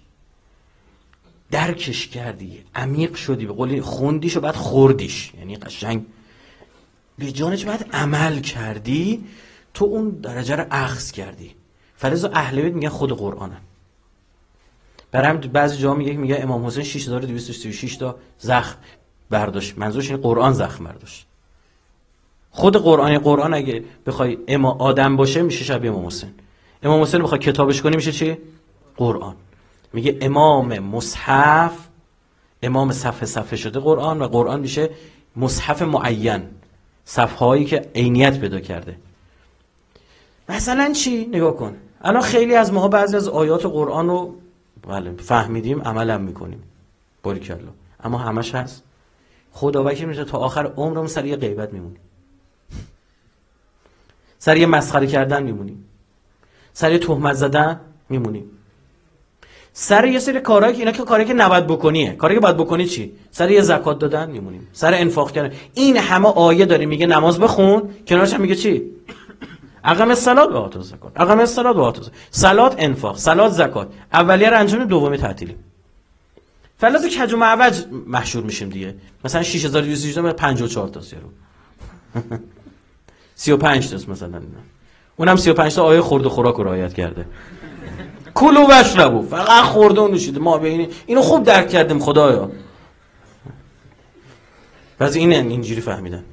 درکش کردی، عمیق شدی، به قولی خوندیش و بعد خوردیش، یعنی قشنگ به جانش بعد عمل کردی، تو اون درجه رو اخذ کردی. فلذا اهل بیت میگن خود قرآنه. برای هم بعضی جا میگه میگه امام حسین شش هزار و دویست و سی و شش تا زخم برداشت، منظورش این قرآن زخم برداشت. خود قرآن قرآن اگه بخوای اما آدم باشه میشه شبیه امام حسین. امام حسین بخوای کتابش کنی میشه چی؟ قرآن. میگه امام مصحف، امام صفحه صفحه شده قرآن، و قرآن میشه مصحف معین، صفحه هایی که عینیت پیدا کرده. مثلا چی؟ نگاه کن الان خیلی از ماها بعضی از آیات قرآن رو بله فهمیدیم، عمل هم میکنیم، باریکلا، اما همش هست خدا وکیل میشه تا آخر عمرمون سر یه غیبت میمونیم، سر یه مسخره کردن میمونیم، سر یه تهمت زدن میمونیم، سر یه سری کارهایی که اینا که کاری که نباید بکنیه، کاری که باید بکنی چی؟ سر یه زکات دادن میمونیم، سر انفاق کردن. این همه آیه داره میگه نماز بخون، کنارش هم میگه چی؟ اقام الصلاه و آتوا الزکات، اقام الصلاه و آتوا صلات، انفاق، صلات، زکات، اولیه رو انجام، دومی تعطیلی. فلذا کج و معوج محشور میشیم دیگه. مثلا شش هزار و دویست و شش تا پنجاه و چهار تا یارو سی و پنج تا مثلا، اونم سی و پنج تا آیه خورد و خوراک رو رعایت کرده. کلوا واشربوا، فقط خورده و نوشیده. ما ببینید اینو خوب درک کردیم خدایا. پس این اینجوری فهمیدن.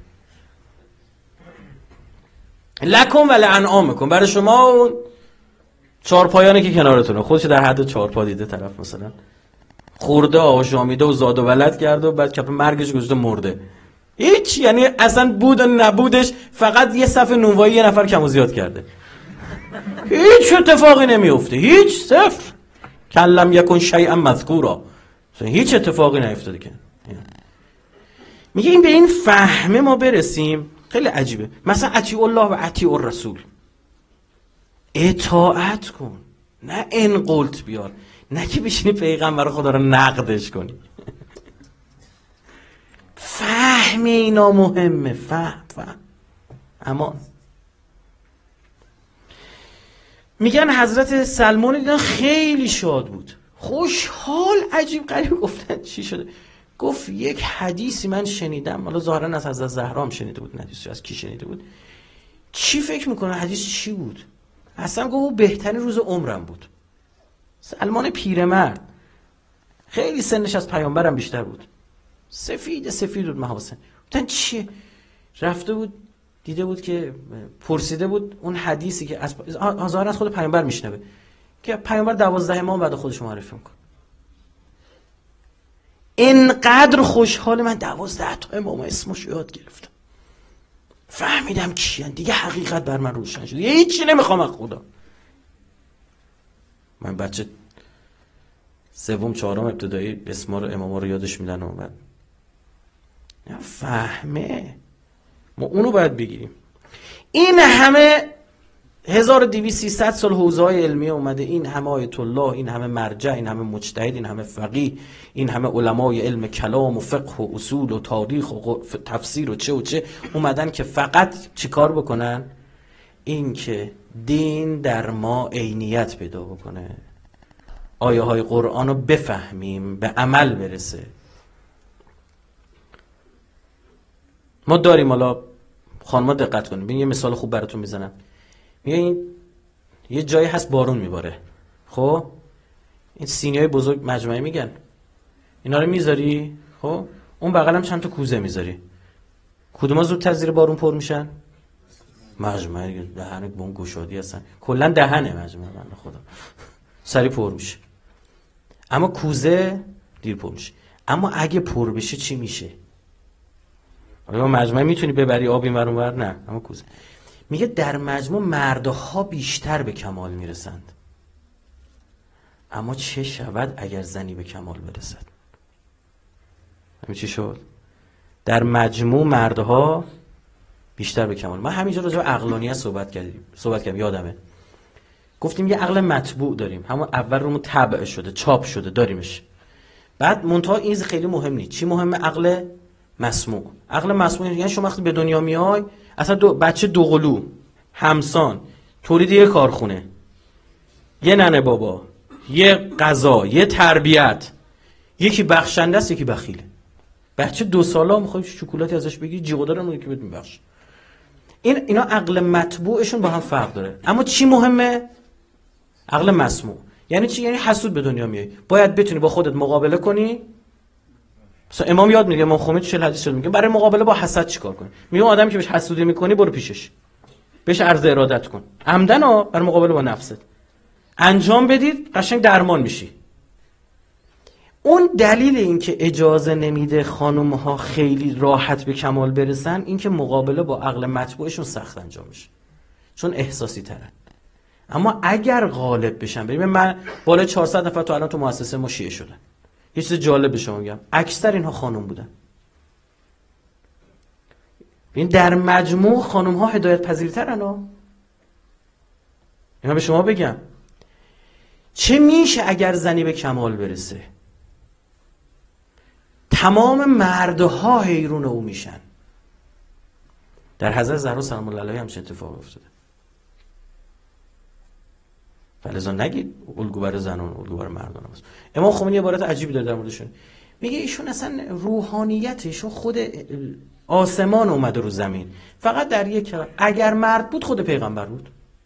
لکم و لانعامکم، برای شما اون چهار پایانه که کنارتونه، خودش در حد چهار پا دیده طرف، مثلا خورده آشامیده و زاد و ولد کرده و بعد کپ مرگش گذاشته مرده. هیچ، یعنی اصلا بود و نبودش فقط یه صفحه نونوایی یه نفر کم و زیاد کرده. هیچ اتفاقی نمیفته، هیچ، صفر. کلم یکن شیئا مذکورا، هیچ اتفاقی نیفتاده که. میگه این به این فهمه ما برسیم خیلی عجیبه. مثلا اطیع الله و اطیع الرسول، اطاعت کن، نه انقلت بیار، نه که بشینی پیغمبر خدا رو نقدش کنی. فهم اینا مهمه، فهم فهم. اما میگن حضرت سلمان دیدن خیلی شاد بود، خوشحال، عجیب غریب. گفتن چی شده؟ گفت یک حدیثی من شنیدم، حالا ظاهرا از حضرت زهرا هم شنیده بود، حدیثی از کی شنیده بود؟ چی فکر میکنه حدیث چی بود؟ اصلا گفت او بهترین روز عمرم بود. سلمان پیرمرد، خیلی سنش از پیامبرم بیشتر بود، سفید سفید بود محاسن. گفتن چیه؟ رفته بود دیده بود که پرسیده بود اون حدیثی که از ظاهرا از خود پیامبر میشنوه که پیامبر دوازده امام بعد خودش معرفی میکنه. اینقدر خوشحال، من دوازده تا امام اسمش یاد گرفتم، فهمیدم کیان دیگه، حقیقت بر من روشن شد، یه هیچی نمیخوام از خدا. من بچه سوم چهارم ابتدایی اسما رو اماما رو یادش میدن و بعد فهمه، ما اونو باید بگیریم. این همه هزار و دویست سیصد سال حوزه های علمی اومده، این همه آیت الله، این همه مرجع، این همه مجتهد، این همه فقیه، این همه علمای علم کلام و فقه و اصول و تاریخ و تفسیر و چه و چه اومدن که فقط چیکار بکنن؟ این که دین در ما عینیت پیدا بکنه، آیه های قرآن رو بفهمیم، به عمل برسه. ما داریم، حالا خانما دقت کنیم، ببین یه مثال خوب براتون میزنم. میگه این یه جایی هست بارون میباره، خب این سینیای بزرگ مجمعی میگن، اینا رو میذاری، خب اون بغل هم چند تا کوزه میذاری، کدوما زودتر زیر بارون پر میشن؟ مجمعی. دهن بون گشادی هستن، کلا دهنه مجمع بنده خدا سری پر میشه، اما کوزه دیر پر میشه. اما اگه پر بشه چی میشه؟ آیا مجمع میتونی ببری آب این ور اون ور؟ نه، اما کوزه. میگه در مجموع مردها بیشتر به کمال میرسند، اما چه شود اگر زنی به کمال برسد؟ همین چی شد؟ در مجموع مردها بیشتر به کمال. من همینجا راجع به عقلانیت صحبت کردیم صحبت کردم یادمه، گفتیم یه عقل مطبوع داریم، همون اول رومون طبع شده، چاپ شده، داریمش. بعد منتها این خیلی مهم نیست. چی مهمه؟ عقل مسموع. عقل مسموع یعنی شما وقتی به دنیا میای، اصلا دو بچه دوقلو، همسان، تولید یه کارخونه، یه ننه بابا، یه غذا، یه تربیت، یکی بخشنده است یکی بخیله. بچه دو ساله میخوای شکلاتی ازش بگی، جیغ داره اون یکی بهت میبخشه. این اینا عقل مطبوعشون با هم فرق داره. اما چی مهمه؟ عقل مسموع. یعنی چی؟ یعنی حسود به دنیا میای، باید بتونی با خودت مقابله کنی. مثلا امام یاد میگه، امام خمینی چه حدیث میگه برای مقابله با حسد چیکار کنی؟ میگه آدمی که بهش حسودی میکنی برو پیشش، بهش عرض ارادت کن، عمدن ها، برای مقابله با نفست انجام بدید، قشنگ درمان میشی. اون دلیل این که اجازه نمیده خانم ها خیلی راحت به کمال برسن، این که مقابله با عقل مطبوعشون سخت انجام میشه، چون احساسی ترن. اما اگر غالب بشن، ببین من بالای چهارصد نفر تو الان تو مؤسسه ما شیعه شدن. یه چیز جالب به شما میگم، اکثر اینها خانم بودن. این در مجموع خانم ها هدایت پذیرترن ها. اینا به شما بگم چه میشه اگر زنی به کمال برسه؟ تمام مردها حیرون او میشن. در حضرت زهرا سلام الله علیها همچین اتفاق افتاده. فلذا نگید الگو برای زنان الگو برای مردان است. امام خمینی عبارت عجیبی داره در موردشون، میگه ایشون اصلا روحانیتشون خود آسمان اومده رو زمین، فقط در یک اگر مرد بود خود پیغمبر بود.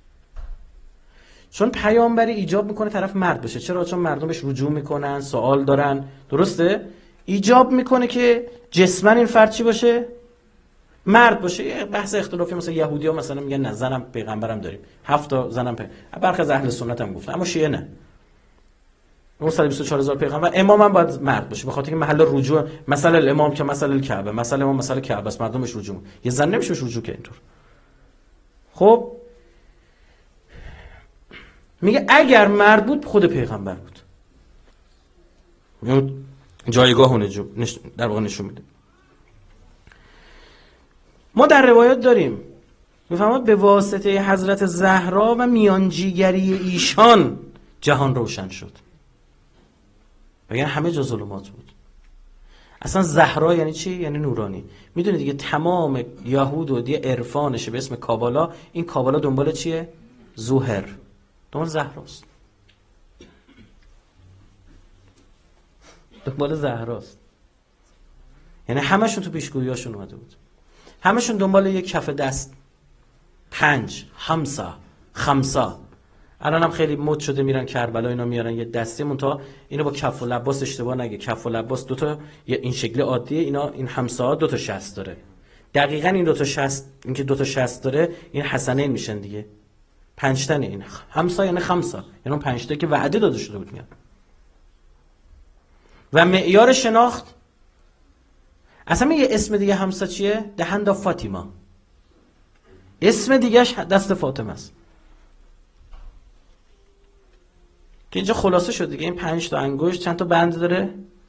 چون پیامبری ایجاب میکنه طرف مرد بشه. چرا؟ چون مردم بهش رجوع میکنن، سوال دارن، درسته؟ ایجاب میکنه که جسماً این فرد چی باشه؟ مرد باشه. یه بحث اختلافی مثلا یهودی‌ها مثلا میگن نه زنم پیغمبرم داریم، هفت تا زنم پیغمبر، برخی از اهل سنت هم گفتن، اما شیعه نه. اون صد و بیست و چهار هزار پیغمبر، امام هم باید مرد باشه، به خاطر اینکه محل رجوع مثلا الامام که مثلا الکعبه، مثلا امام مثلا کعبه است، مردمش رجوع، یه زن نمیشه بهش رجوع که اینطور. خب میگه اگر مرد بود خود پیغمبر بود. اون جایگاه اون در واقع نشون میده. ما در روایات داریم میفهمید به واسطه حضرت زهرا و میانجیگری ایشان جهان روشن شد. بگن همه جا ظلمات بود. اصلا زهرا یعنی چی؟ یعنی نورانی. میدونید دیگه تمام یهود و دیگه عرفانشه به اسم کابالا، این کابالا دنبال چیه؟ زوهر، دنبال زهراست. دنبال زهراست. یعنی همشون تو پیشگوییاشون اومده بود. همشون دنبال یک کف دست، پنج، همسا، خمسا. الان هم خیلی مد شده میرن کربلا اینا میارن یه دسته، منتها اینو با کف و لباس اشتباه نگه. کف و لباس دو تا این شکل عادیه، اینا این همسا دو تا شست داره. دقیقاً این دو تا شست، این که دو تا شست داره این حسنین میشن دیگه. پنج تنه این همسا یعنی خمسا، یعنی پنج تا که وعده داده شده بود میاد. و معیار شناخت اصلا یه اسم دیگه همسا چیه؟ دهند فاطیما. اسم دیگهش دست فاطمه است که اینجا خلاصه شد دیگه. این پنج تا انگشت چند تا بند داره؟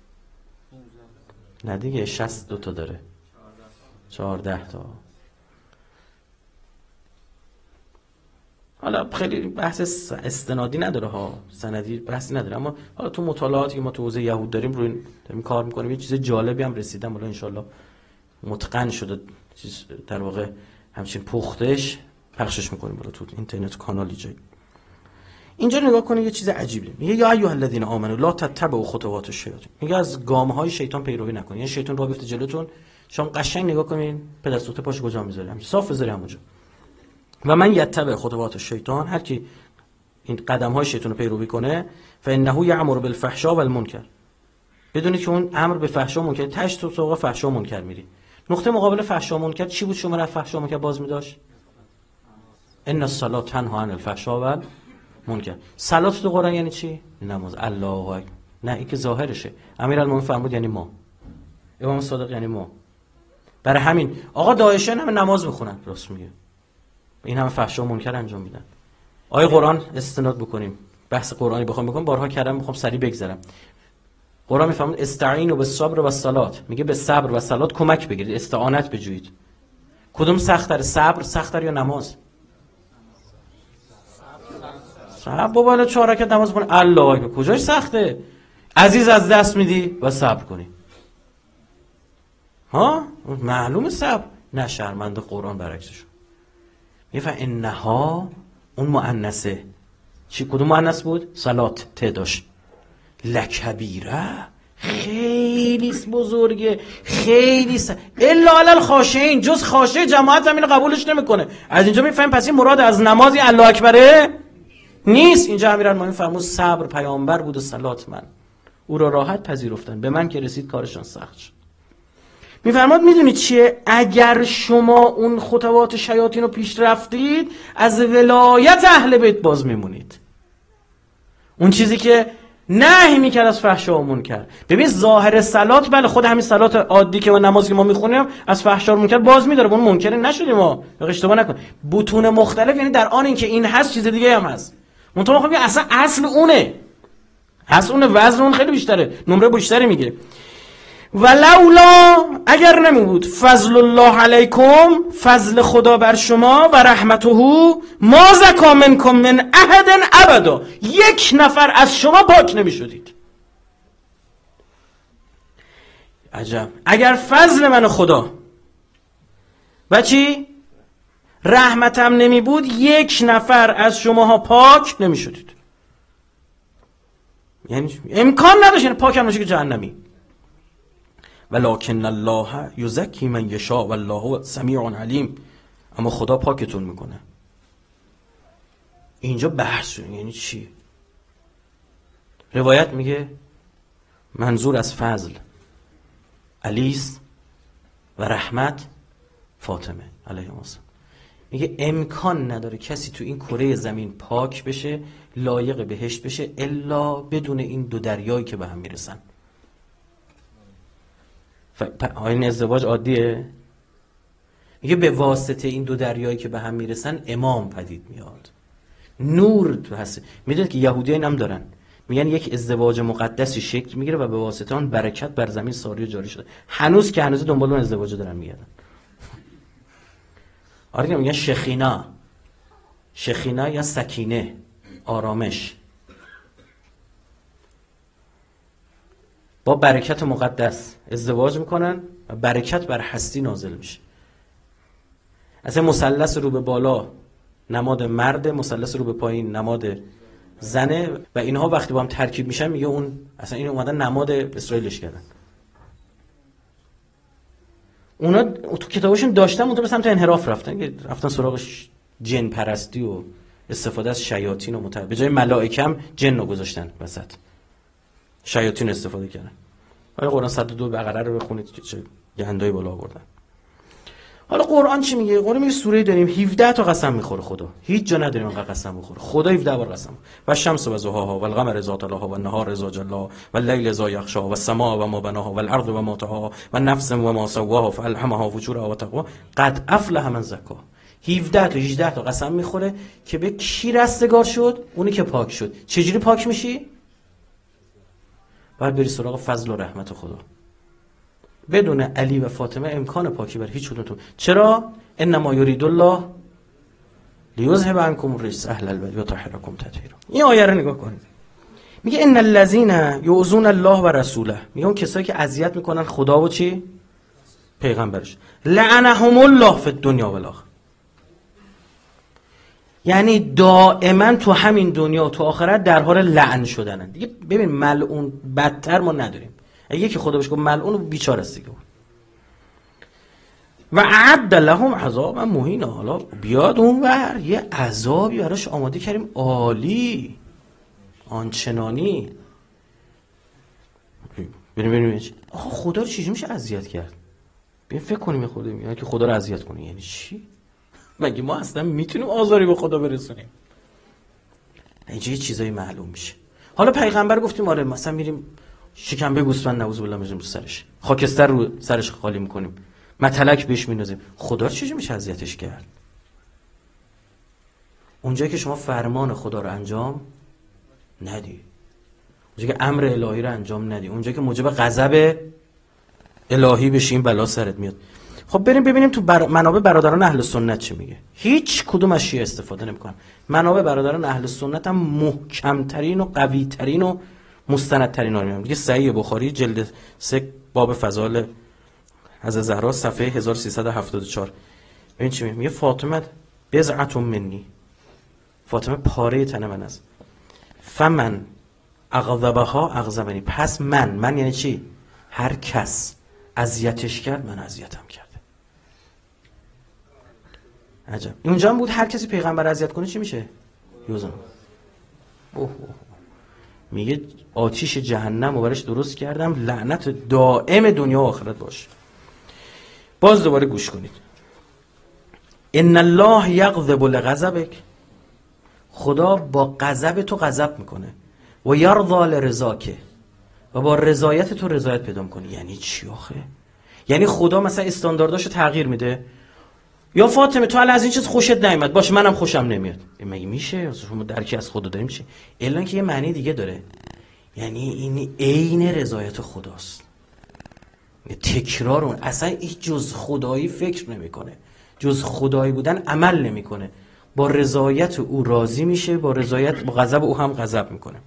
نه دیگه شصت دو تا داره، چهارده تا. حالا خیلی بحث استنادی نداره ها، سندی بحثی نداره، اما حالا تو مطالعاتی که ما تو حوزه یهود داریم روی داریم کار میکنیم یه چیز جالبی هم رسیدم، حالا انشالله متقن شده چیز در واقع همچین پختش پخشش میکنیم بالا تو اینترنت کانالی جایی. اینجا نگاه کنید یه چیز عجیبه، میگه یا ایها الذین آمنوا لا تتبعوا خطوات الشیاطین. میگه از گام‌های شیطان پیروی نکنید. یعنی شیطان راه بیفته جلوتون، شما قشنگ نگاه کنید پدر سوخته پاش کجا میذاره، همین صاف بذاری همونجا. و من یتبع خطوات الشیطان، هر کی این قدم‌های شیطان رو پیروی کنه فانه یأمر بالفحشاء والمنکر. بدونید که اون امر به فحشا و منکر تاش تو سوق فحشا و منکر میری. نقطه مقابل فحشا و منکر چی بود شما را فحشا و منکر باز می‌داشت؟ ان الصلاة تنها عن الفحشاء والمنکر. صلات تو قرآن یعنی چی؟ نماز. الله اکبر. نه این که ظاهرشه. امیرالمومنین فرمود یعنی ما. امام صادق یعنی ما. برای همین آقا داعشن همه نماز میخونن، راست میگه. این همه فحشا و منکر انجام میدن. آیه قرآن استناد بکنیم. بحث قرآنی بخوام بکنم بارها کردم، میخوام سریع بگذرم. قرآن میفهمد استعینوا بالصبر والصلاة، میگه به صبر و صلات کمک بگیرید، استعانت بجویید. کدوم سخت‌تر، صبر سخت‌تر یا نماز؟ صبر. بابا چهار رکعت نماز بخونی الله اکبر، کجاش سخته؟ عزیز از دست میدی و صبر کنی. ها معلومه صبر. نه شرمنده قرآن برعکسش. میفهم انها اون مؤنثه چی، کدوم مؤنث بود؟ صلات تعداش لکبیره، خیلی بزرگه، خیلی س... الا علی الخاشعین، جز خاشع جماعت هم اینو قبولش نمیکنه. از اینجا میفهمیم پس این مراد از نمازی الله اکبره نیست. اینجا امیرالمومنین فرمود صبر پیامبر بود و صلات من، او را راحت پذیرفتن، به من که رسید کارشان سخت شد. میفرماد میدونید چیه؟ اگر شما اون خطوات شیاطین رو پیش رفتید از ولایت اهل بیت باز میمونید. اون چیزی که نهی میکرد از فحشا و منکر. ببین ظاهر صلات بله، خود همین صلات عادی که ما نمازی که ما میخونیم از فحشا و منکر باز میداره، اون منکر نشدیم ما، اشتباه نکن. بطون مختلف یعنی در آن اینکه این هست چیز دیگه هم هست. منتها میخوام اصلا اصل اونه، اصل اونه، وزن اون خیلی بیشتره، نمره بیشتری میگه. ولولا اگر نمی بود فضل الله علیکم، فضل خدا بر شما و رحمته ما زکا منکم من احد ابدا، یک نفر از شما پاک نمی شدید. عجب. اگر فضل من خدا و چی رحمتم نمی بود یک نفر از شماها پاک نمی شدید. یعنی امکان نداشت یعنی پاک هم نشه که جهنمی. ولکن الله یزکی من یشاء والله سمیع علیم. اما خدا پاکتون میکنه. اینجا بحث شد یعنی چی؟ روایت میگه منظور از فضل علیست و رحمت فاطمه علیه السلام. میگه امکان نداره کسی تو این کره زمین پاک بشه، لایق بهشت بشه، الا بدون این دو دریایی که به هم میرسن. این ازدواج عادیه؟ میگه به واسطه این دو دریایی که به هم میرسن امام پدید میاد، نور تو هست. میدونید که یهودی این هم دارن، میگن یک ازدواج مقدسی شکل میگیره و به واسطه آن برکت بر زمین ساری و جاری شده. هنوز که هنوز دنبال اون ازدواج دارن میگردن. آره میگن شخینا، شخینا یا سکینه، آرامش، با برکت مقدس ازدواج میکنن و برکت بر هستی نازل میشه. اصلا مثلث رو به بالا نماد مرد، مثلث رو به پایین نماد زنه و اینها وقتی با هم ترکیب میشن میگه اون اصلا این اومدن نماد اسرائیلش کردن. اونا تو کتابشون داشتن اون تو به سمت انحراف رفتن، رفتن سراغ جن پرستی و استفاده از شیاطین و متعب. به جای ملائکه هم جن رو گذاشتن وسط، شیاطین استفاده کردن. آیا قرآن صد و دو بقره رو بخونید که چه گندایی بالا آوردن. حالا قرآن چی میگه؟ قرآن میگه سوره داریم هفده تا قسم میخوره خدا. هیچ جا نداریم انقدر قسم بخوره. خدا هفده بار قسم. و الشمس و ضحاها و القمر اذا تلاها و النهار اذا جلاها و الليل اذا یغشاها و السماء و ما بناها و الارض و ما طحاها و النفس و ما سواها فالهمها فجورها و تقواها قد افلح من زکاها. هفده تا هجده تا قسم میخوره که به کی رستگار شد؟ اونی که پاک شد. چجوری پاک میشی؟ باید بری سراغ فضل و رحمت خدا. بدون علی و فاطمه امکان پاکی بر هیچ کدومتون. چرا؟ انما یرید الله لیذهب عنکم الرجس اهل البیت و یطهرکم تطهیرا. این آیه رو نگاه کنید. میگه ان الذین یؤذون الله و رسوله. میگه اون کسایی که اذیت میکنن خدا و چی؟ پیغمبرش. لعنهم الله فی الدنیا و الاخره. یعنی دائما تو همین دنیا و تو آخرت در حال لعن شدنن. دیگه ببین ملعون بدتر ما نداریم. اگه که خدا بهش گفت ملعون بیچاره است دیگه. و اعد لهم عذابا مهینا. حالا بیاد اونور یه عذابی براش آماده کردیم عالی آنچنانی. بریم بریم آخه خدا رو چجوری میشه اذیت کرد؟ ببین فکر کنیم خدا میگه که خدا رو اذیت کنی یعنی چی؟ مگه ما اصلا میتونیم آزاری به خدا برسونیم؟ اینجا یه چیزایی معلوم میشه. حالا پیغمبر گفتیم آره مثلا میریم شکمبه گوسفند نعوذ بالله میذاریم رو سرش، خاکستر رو سرش خالی میکنیم، متلک بهش میندازیم. خدا رو چجوری میشه اذیتش کرد؟ اونجایی که شما فرمان خدا رو انجام ندی، اونجایی که امر الهی رو انجام ندی، اونجایی که موجب غضب الهی بشی این بلا سرت میاد. خب بریم ببینیم تو بر... منابع برادران اهل سنت چی میگه. هیچ کدوم از شیعه استفاده نمیکنن. منابع برادران اهل سنت هم محکمترین و قویترین و مستندترین ها میگن. دیگه صحیح بخاری جلد سه باب فضائل از زهرا صفحه هزار و سیصد و هفتاد و چهار. ببین چی میگه. میگه فاطمه بضعة منی، فاطمه پاره تن من است. فمن اغضبها اغضبنی، پس من من یعنی چی؟ هر کس اذیتش کرد من اذیتم کرده. عجب. اونجا هم بود هر کسی پیغمبر اذیت کنه چی میشه؟ یوزن. اوه اوه. میگه آتیش جهنم رو برش درست کردم لعنت دائم دنیا و آخرت باشه. باز دوباره گوش کنید. ان الله یغضب لغضبک، خدا با غضب تو غضب میکنه و یرضا لرضاک، و با رضایت تو رضایت پیدا میکنه. یعنی چی آخه؟ یعنی خدا مثلا استاندارداشو تغییر میده. یا فاطمه تو الان از این چیز خوشت نمیاد، باشه منم خوشم نمیاد. مگه میشه؟ شما درکی از خدا داریم چی؟ الا که یه معنی دیگه داره. یعنی این عین رضایت خداست. تکرار اون اصلا هیچ جز خدایی فکر نمیکنه، جز خدایی بودن عمل نمیکنه. با رضایت او راضی میشه، با رضایت با غضب او هم غضب میکنه.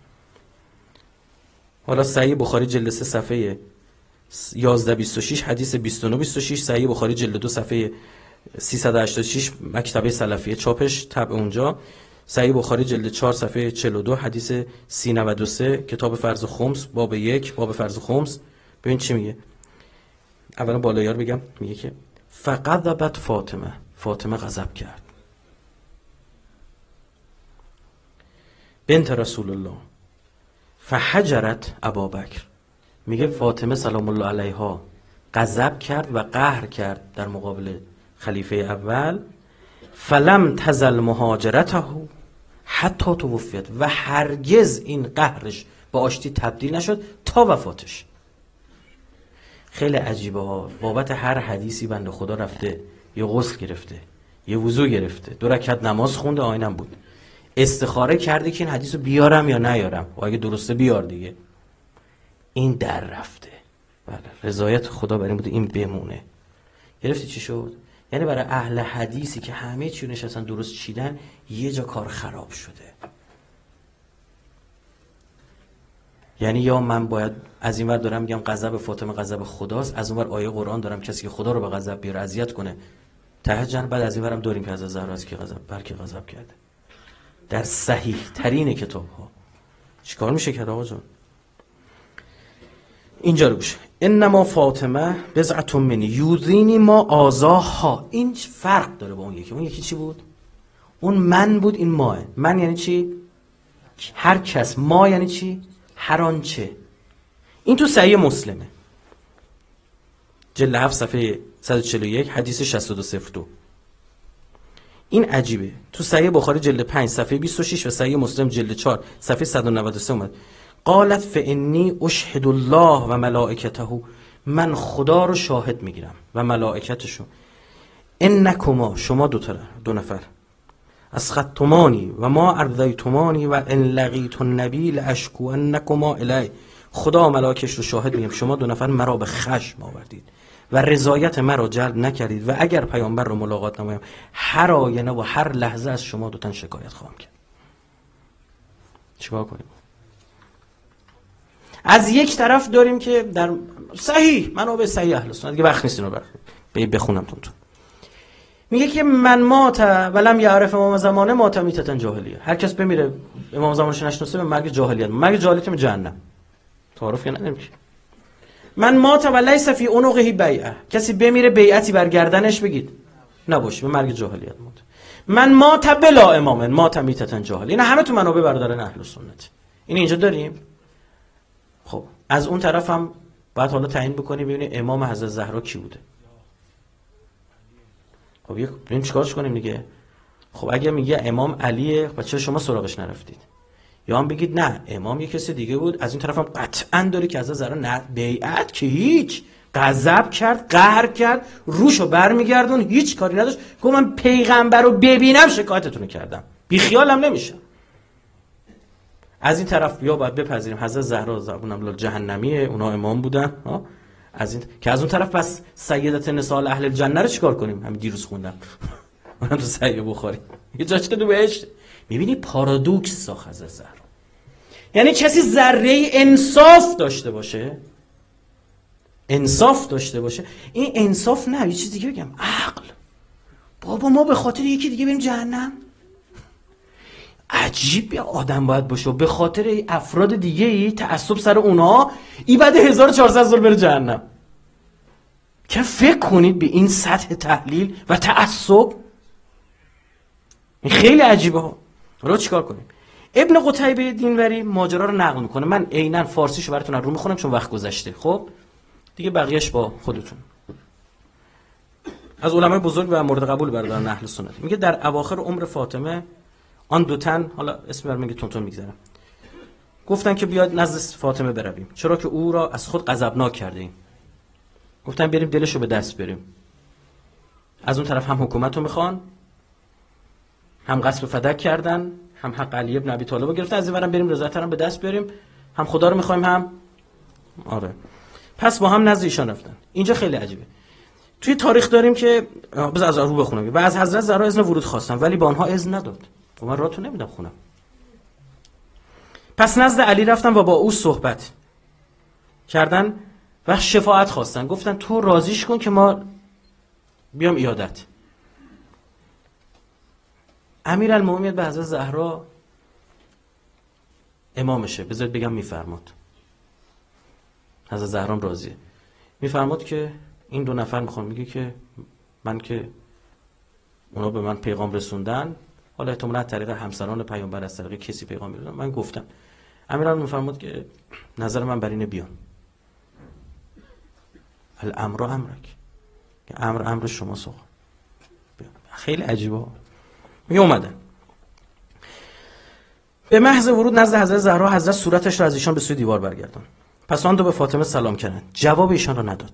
حالا صحیح بخاری جلد سه صفحه یازده بیست و شش، حدیث بیست و نه بیست و شش، صحیح بخاری جلد دو صفحه سیصد و هشتاد و شش، مکتبه سلفیه چاپش طبع اونجا، صحیح بخاری جلد چهار صفحه چهل و دو، حدیث سی نود و سه، کتاب فرض خمس باب یک، باب فرض خمس. ببین چی میگه. اولا بالایار بگم، میگه که فغضبت فاطمه، فاطمه غضب کرد. بنت رسول الله فحجرت ابابکر، میگه فاطمه سلام الله علیها غضب کرد و قهر کرد در مقابل خلیفه اول. فلم تزل مهاجرته حتی توفیت، و هرگز این قهرش با آشتی تبدیل نشد تا وفاتش. خیلی عجیبه ها. بابت هر حدیثی بنده خدا رفته یه غسل گرفته، یه وضو گرفته، دو رکعت نماز خونده، آینم بود، استخاره کرده که این حدیث رو بیارم یا نیارم، و اگه درسته بیار دیگه. این در رفته. بله رضایت خدا بر این بوده این بمونه. گرفتی چی شد؟ یعنی برای اهل حدیثی که همه چی نشستن درست چیدن، یه جا کار خراب شده. یعنی یا من باید از این ور دارم میگم غضب فاطمه غضب خداست، از اون ور آیه قرآن دارم کسی که خدا رو به غضب بیاره اذیت کنه تهجن، بعد از این ورم داریم که از زهرا است که غضب بلکه غضب کرده. در صحیح ترین کتاب ها چیکار میشه کرد آقا جان؟ اینجا رو گوش. انما فاطمه بضعة منی یوذینی ما آزاها. این فرق داره با اون یکی. اون یکی چی بود؟ اون من بود، این ماه. من یعنی چی؟ هر کس. ما یعنی چی؟ هر آنچه. این تو صحیح مسلمه جلد هفت صفحه صد و چهل و یک حدیث شصت و دو صفر دو. این عجیبه. تو صحیح بخاری جلد پنج صفحه بیست و شش و صحیح مسلم جلد چهار صفحه صد و نود و سه اومد قالت فانی اشهد الله و ملائکته، من خدا رو شاهد میگیرم و ملائکتشو، انکما شما دو تا دو نفر اسخطتمانی و ما ارضیتمانی و ان لقیت النبی لاشکونکما الی، خدا و ملائکش رو شاهد میگم شما دو نفر مرا به خشم آوردید و رضایت مرا جلب نکردید و اگر پیامبر رو ملاقات نمایم هر آینه و هر لحظه از شما دوتن شکایت خواهم کرد. چیکار کنیم؟ از یک طرف داریم که در صحیح منابع صحیح اهل سنت، دیگه وقت نیست اینو بخونم تون، میگه که من مات ولم یعرف امام زمانه مات میتتن جاهلیه، هر کس بمیره امام زمانش نشناسه به مرگ جاهلیت، مرگ جاهلیت می جهنم. تعارف که نداریم که. من مات و لیس فی عنقه بیعه، کسی بمیره بیعتی بر گردنش بگید نباشه به مرگ جاهلیت مات. من مات بلا امام مات میتتن جاهلیه. اینا همه تو منابع برادران اهل سنت. این اینجا داریم. خب از اون طرف هم بعد حالا تعیین بکنیم ببینیم امام حضرت زهرا کی بوده. خب یک ببین چیکارش کنیم دیگه. خب اگه میگه امام علیه خب چرا شما سراغش نرفتید؟ یا هم بگید نه امام یه کسی دیگه بود. از این طرف هم قطعا داره که حضرت زهرا نه بیعت که هیچ، غضب کرد، قهر کرد، روشو برمیگردون، هیچ کاری نداشت، گفت من پیغمبر رو ببینم شکایتتون کردم، بی خیالم نمیشم. از این طرف یا باید بپذیریم حضرت زهرا زبونم جهنمیه، اونا امام بودن ها. از این که از اون طرف پس سیدت نساء اهل الجنه رو چیکار کنیم؟ همین دیروز خوندم اونم تو صحیح بخاری یه جاش که تو بهشت. میبینی پارادوکس ساخت حضرت زهرا. یعنی کسی ذره انصاف داشته باشه، انصاف داشته باشه، این انصاف نه یه چیز دیگه بگم، عقل. بابا ما به خاطر یکی دیگه بریم جهنم؟ عجیب آدم باید باشه به خاطر افراد دیگه ای تعصب سر اونها این بعد هزار و چهارصد سال بره جهنم. که فکر کنید به این سطح تحلیل و تعصب، این خیلی عجیبه ها. رو چیکار کنیم؟ ابن قتیبه دینوری ماجرا رو نقل میکنه. من عیناً فارسیشو براتون رو میخونم چون وقت گذشته. خب دیگه بقیه‌اش با خودتون. از علمای بزرگ و مورد قبول برادران اهل سنت. میگه در اواخر عمر فاطمه آن دو تن، حالا اسم برام میگه تون تون میگذرم، گفتن که بیاد نزد فاطمه برویم چرا که او را از خود غضبناک کرده ایم. گفتن بریم دلشو به دست بریم. از اون طرف هم حکومت رو میخوان، هم غصب فدک کردن، هم حق علی ابن ابی طالب رو گرفتن. از این ورم بریم رضایت هم به دست بریم، هم خدا رو میخوایم هم آره. پس با هم نزد ایشان رفتن. اینجا خیلی عجیبه. توی تاریخ داریم که بذار از رو بخونم و از حضرت زهرا اذن ورود خواستن ولی با آنها اذن نداد. من راهتون نمیدم خونم. پس نزد علی رفتن و با او صحبت کردن و شفاعت خواستن. گفتن تو راضیش کن که ما بیام ایادت. امیرالمومنین به حضرت زهرا امامشه، بذارید بگم میفرماد. حضرت زهرا راضیه. میفرماد که این دو نفر میخوان، میگه که من که اونا به من پیغام رسوندن، حالا احتمالاً طریق همسران پیامبر از طریق کسی پیغام میدادن، من گفتم. امیرالمومنین میفرماد که نظر من بر اینه بیان. الامر امرک، که امر امر شما سو. خیلی عجیبه. میگه اومدن. به محض ورود نزد حضرت زهرا، حضرت صورتش را از ایشان به سوی دیوار برگردان. پس آن دو به فاطمه سلام کردند. جواب ایشان را نداد.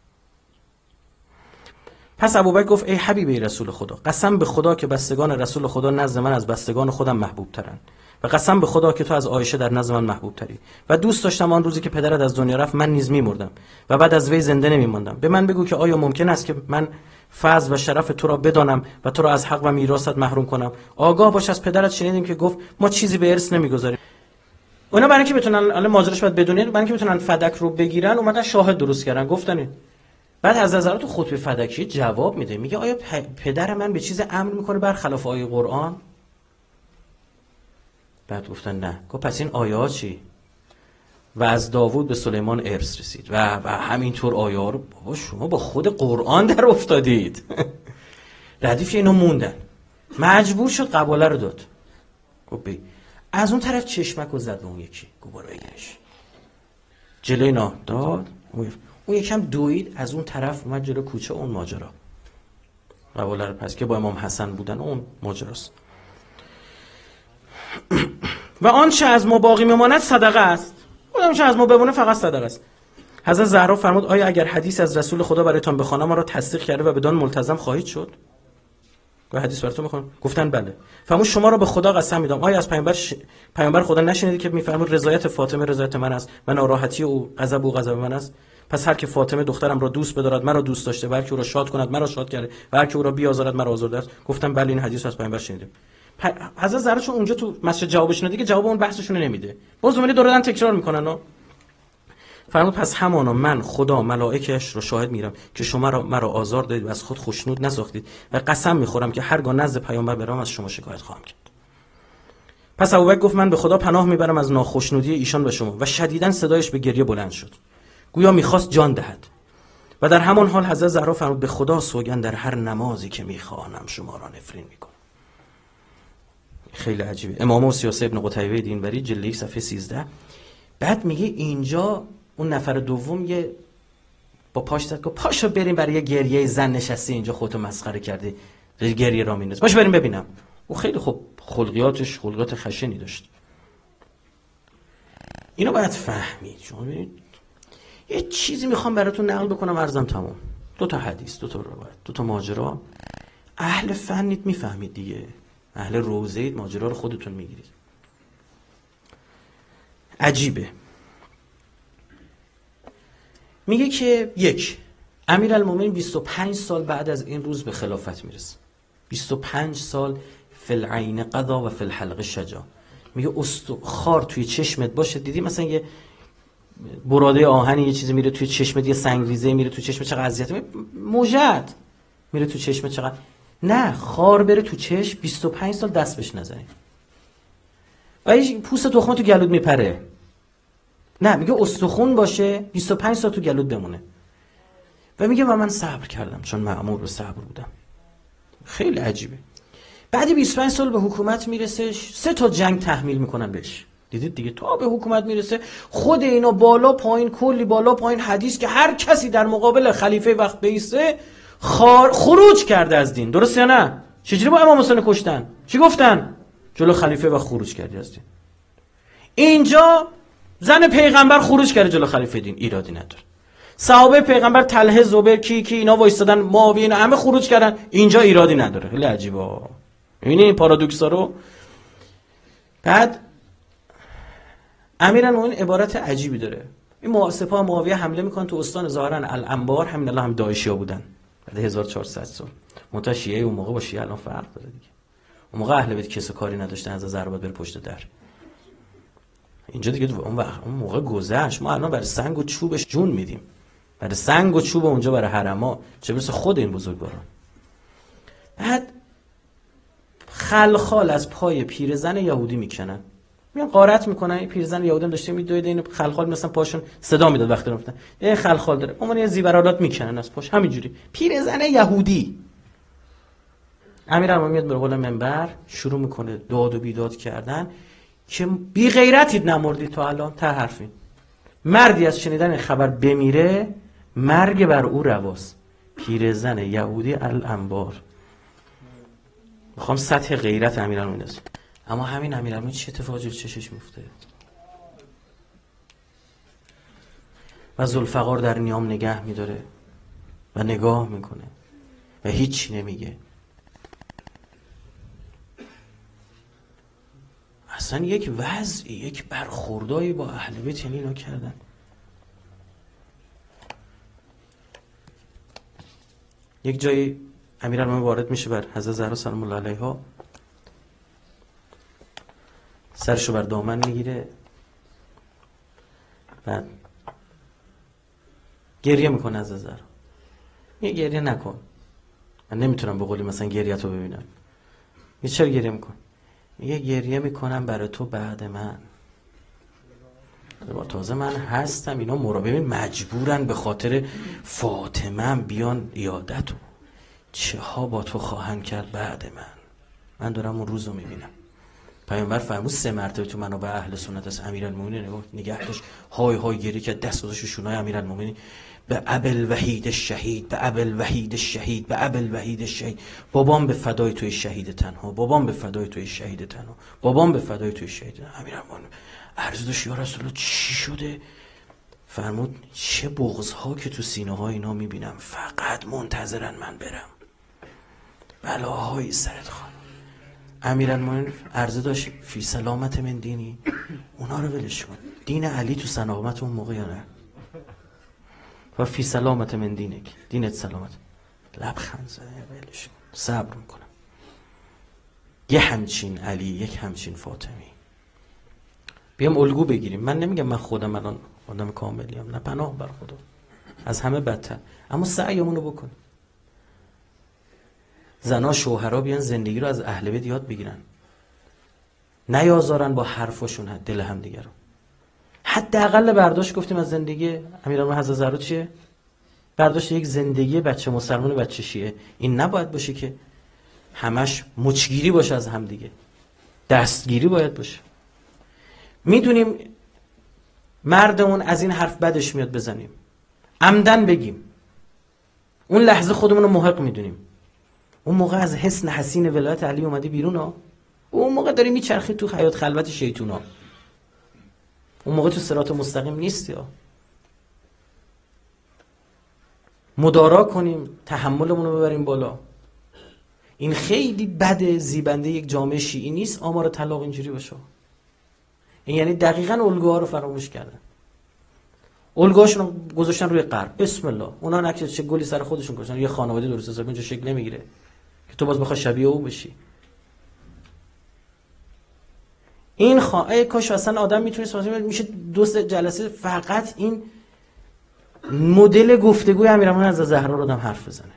پس ابوبکر گفت ای حبیب رسول خدا، قسم به خدا که بستگان رسول خدا نزد من از بستگان خودم محبوب ترند و قسم به خدا که تو از عایشه در نزد من محبوب تری و دوست داشتم آن روزی که پدرت از دنیا رفت من نیز می‌مردم و بعد از وی زنده نمی‌ماندم. به من بگو که آیا ممکن است که من فضل و شرف تو را بدانم و تو را از حق و میراثت محروم کنم؟ آگاه باش از پدرت شنیدیم که گفت ما چیزی به ارث نمی‌گذاریم. اونا برای اینکه بتونن الان ماجراش باید بدونید، برای اینکه بتونن فدک رو بگیرن اومدن شاهد درست کردن. گفتن بعد از نظر تو خطبه فدکی جواب میده، میگه آیا پدر من به چیز امر میکنه برخلاف آیه قرآن؟ بعد گفتن نه. گفت پس این آیه ها چی؟ و از داوود به سلیمان ارث رسید و و همینطور آیه ها رو. بابا شما با خود قرآن در افتادید. ردیف اینو موندن، مجبور شد قباله رو داد. گفت بی از اون طرف چشمک رو زد به اون یکی، گفت برو بگیرش. جلوی اینا داد. اون یکم دوید از اون طرف اومد جلو کوچه. اون ماجرا قواله رو پس که با امام حسن بودن اون ماجراست. و آنچه از ما باقی میماند صدقه است. اون چه از ما بمونه فقط صدقه است. حضرت زهرا فرمود آیا اگر حدیث از رسول خدا برایتان بخوانم ما را تصدیق کرده و بدان ملتزم خواهید شد؟ گفت حدیث براتون بخونم؟ گفتن بله. فرمود شما را به خدا قسم میدم آیا از پیامبر ش... پیامبر خدا نشنیدید که میفرمود رضایت فاطمه رضایت من است و ناراحتی او غضب او غضب من است؟ پس هر که فاطمه دخترم را دوست بدارد مرا دوست داشته و هر که او را شاد کند مرا شاد کرده و هر که او را بیازارد مرا آزرده است. گفتم بله این حدیث از پیامبر شنیدیم. پ... حضرت زهرا چون اونجا تو مسجد جوابش ندید که جواب اون بحثشون نمیده. باز اومده دوران تکرار میکنن ها. فرمود پس همانا من خدا ملائکه‌اش رو شاهد میرم که شما را مرا آزار دادید و از خود خوشنود نساختید و قسم میخورم که هرگاه نزد پیامبر برم از شما شکایت خواهم کرد. پس ابوبکر گفت من به خدا پناه میبرم از ناخوشنودی ایشان به شما و شدیداً صدایش به گریه بلند شد گویا میخواست جان دهد. و در همان حال حضرت زهرا فرمود به خدا سوگند در هر نمازی که میخوانم شما را نفرین میکنم. خیلی عجیبه. امام سیاسی ابن قتیبه دینبری جلد یک صفحه سیزده. بعد میگه اینجا اون نفر دوم یه با پاش زد گفت پاشو بریم برای یه گریه زن نشستی اینجا خودتو مسخره کردی گریه را مینداز باش بریم ببینم. او خیلی خوب خلقیاتش خلقیات خشنی داشت. اینو باید فهمید. شما ببینید یه چیزی میخوام براتون نقل بکنم عرضم تمام. دو تا حدیث دو تا روایت دو تا ماجرا. اهل فنید میفهمید دیگه. اهل روزهید ماجرا رو خودتون میگیرید. عجیبه. میگه که یک امیرالمومنین بیست و پنج سال بعد از این روز به خلافت میرسه. بیست و پنج سال فی العین قضا و فی الحلق شجاع. میگه استخوار توی چشمت باشه. دیدی مثلا یه براده آهنی یه چیزی میره توی چشمت، یه سنگریزه میره توی چشمت، چقدر اذیت موجد میره توی چشمت چقدر. نه خار بره تو چشم بیست و پنج سال دست بهش نزنی. و این پوست تخمه تو گلود میپره. نه میگه استخون باشه بیست و پنج سال تو گلود بمونه. و میگه و من صبر کردم چون مأمور به صبر بودم. خیلی عجیبه. بعد بیست و پنج سال به حکومت میرسه، سه تا جنگ تحمیل میکنن بهش. دیدید دیگه تا به حکومت میرسه خود اینا بالا پایین کلی بالا پایین حدیث که هر کسی در مقابل خلیفه وقت بیسته خار... خروج کرده از دین. درست یا نه؟ چجوری با امام حسین کشتن؟ چی گفتن؟ جلو خلیفه وقت خروج کردی از دین. اینجا زن پیغمبر خروج کرده جلو خلیفه دین، ایرادی نداره. صحابه پیغمبر طلحه زبیر کی کی اینا وایستادن، معاویه اینا همه خروج کردن، اینجا ایرادی نداره. خیلی عجیبه. ببینید این پارادوکسا رو. بعد امیرالمومنین عبارت عجیبی داره. این سپاه معاویه حمله میکنن تو استان ظاهرا الانبار، همین الله هم داعشیا بودن بعد هزار و چهارصد سال. منتها شیعه اون موقع با شیعه الان فرق داره دیگه. اون موقع اهل بیت کس کاری نداشتن از ضربات بره پشت در. اینجا دیگه اون وقت اون موقع گذشت. ما الان برای سنگ و چوبش جون میدیم. برای سنگ و چوب اونجا برای حرما چه برسه خود این بزرگواران. بعد خلخال از پای پیرزن یهودی میکنن. میان غارت میکنن. این پیرزن یهودی هم داشته میدوید، این خلخال مثلا پاشون صدا میداد وقتی رفتن. این خلخال داره. اون یه زیورالات میکنن از پاش همینجوری. پیرزن یهودی. امیرالمومنین میاد به قول منبر شروع میکنه داد و بیداد کردن که بی غیرتید نمردید تا الان تا حرفین. مردی از شنیدن این خبر بمیره مرگ بر او رواست. پیرزن یهودی الانبار. میخوام سطح غیرت امیرالمومنین است. اما همین امیرالمومنین چه اتفاقی جلوی چشش میفته؟ و ذوالفقار در نیام نگه میداره و نگاه میکنه و هیچی نمیگه. اصلا یک وضعی یک برخوردایی با اهل بیت اینا کردن. یک جایی امیرالمومنین وارد میشه بر حضرت زهرا سلام الله علیها، سرشو بر دامن میگیره، بعد گریه میکنه. حضرت زهرا یه گریه نکن، من نمیتونم به قولی مثلا گریه‌تو ببینم. یه چرا گریه میکن؟ یه گریه میکنم برای تو بعد من. با تازه من هستم، اینا مراقبین مجبورن به خاطر فاطمه بیان عیادتو. چه ها با تو خواهند کرد بعد من. من دارم اون روزو میبینم. پیامبر فرمود سه مرتبه تو منابع اهل سنت از امیرالمومنین نگاه داشت، های های گری که دست گذاشت شونای امیرالمومنین، به ابل وحید شهید، به ابل وحید شهید، به ابل وحید شهید، بابام به فدای توی شهید تنها، بابام به فدای توی شهید تنها، بابام به فدای توی شهید تنها. امیرالمومنین عرض داشت یا رسول الله چی شده؟ فرمود چه بغض‌ها که تو سینه های اینا میبینم، فقط منتظرن من برم، بلاهای سرت خانم. امیرالمومنین عرضه داشت فی سلامت من دینی، اونا رو ولش کن، دین علی تو سلامت اون موقع یا نه؟ و فی سلامت من دینک، دینت سلامت. لبخند زده ولش کن، صبر میکنم. یه همچین علی، یک همچین فاطمی، بیام الگو بگیریم. من نمیگم من خودم الان آدم کاملیم، نه پناه بر خدا، از همه بدتر، اما سعیمون رو بکنیم. زنا شوهرها بیان زندگی رو از اهل بیت یاد بگیرن، نیازارن با حرفشون دل هم دیگه رو. حداقل برداشت گفتیم از زندگی امیرالمومنین حضرت زهرا چیه؟ برداشت یک زندگی بچه مسلمان بچه شیعه. این نباید باشه که همش مچگیری باشه از هم دیگه، دستگیری باید باشه. میدونیم مردمون از این حرف بدش میاد بزنیم، عمدن بگیم، اون لحظه خودمون رو محق میدونیم. اون موقع از حسن حسین ولایت علی اومدی بیرون ها، اون موقع داری میچرخی تو حیات خلوت شیطون ها، اون موقع تو صراط مستقیم نیستی ها. مدارا کنیم، تحملمون رو ببریم بالا. این خیلی بده، زیبنده یک جامعه شیعی نیست آمار طلاق اینجوری باشه. این یعنی دقیقاً الگوها رو فراموش کردن، الگوهاشون رو گذاشتن روی غرب. بسم الله، اونا نکشن چه گلی سر خودشون گذاشتن. یه خانواده درست حسابی اونجا شکل نمیگیره که تو باز بخوای شبیه او بشی. این خا ای کاش اصلا آدم میتونست میشه دو سه جلسه فقط این مدل گفتگوی امیرالمومنین از زهرا رو آدم حرف بزنه.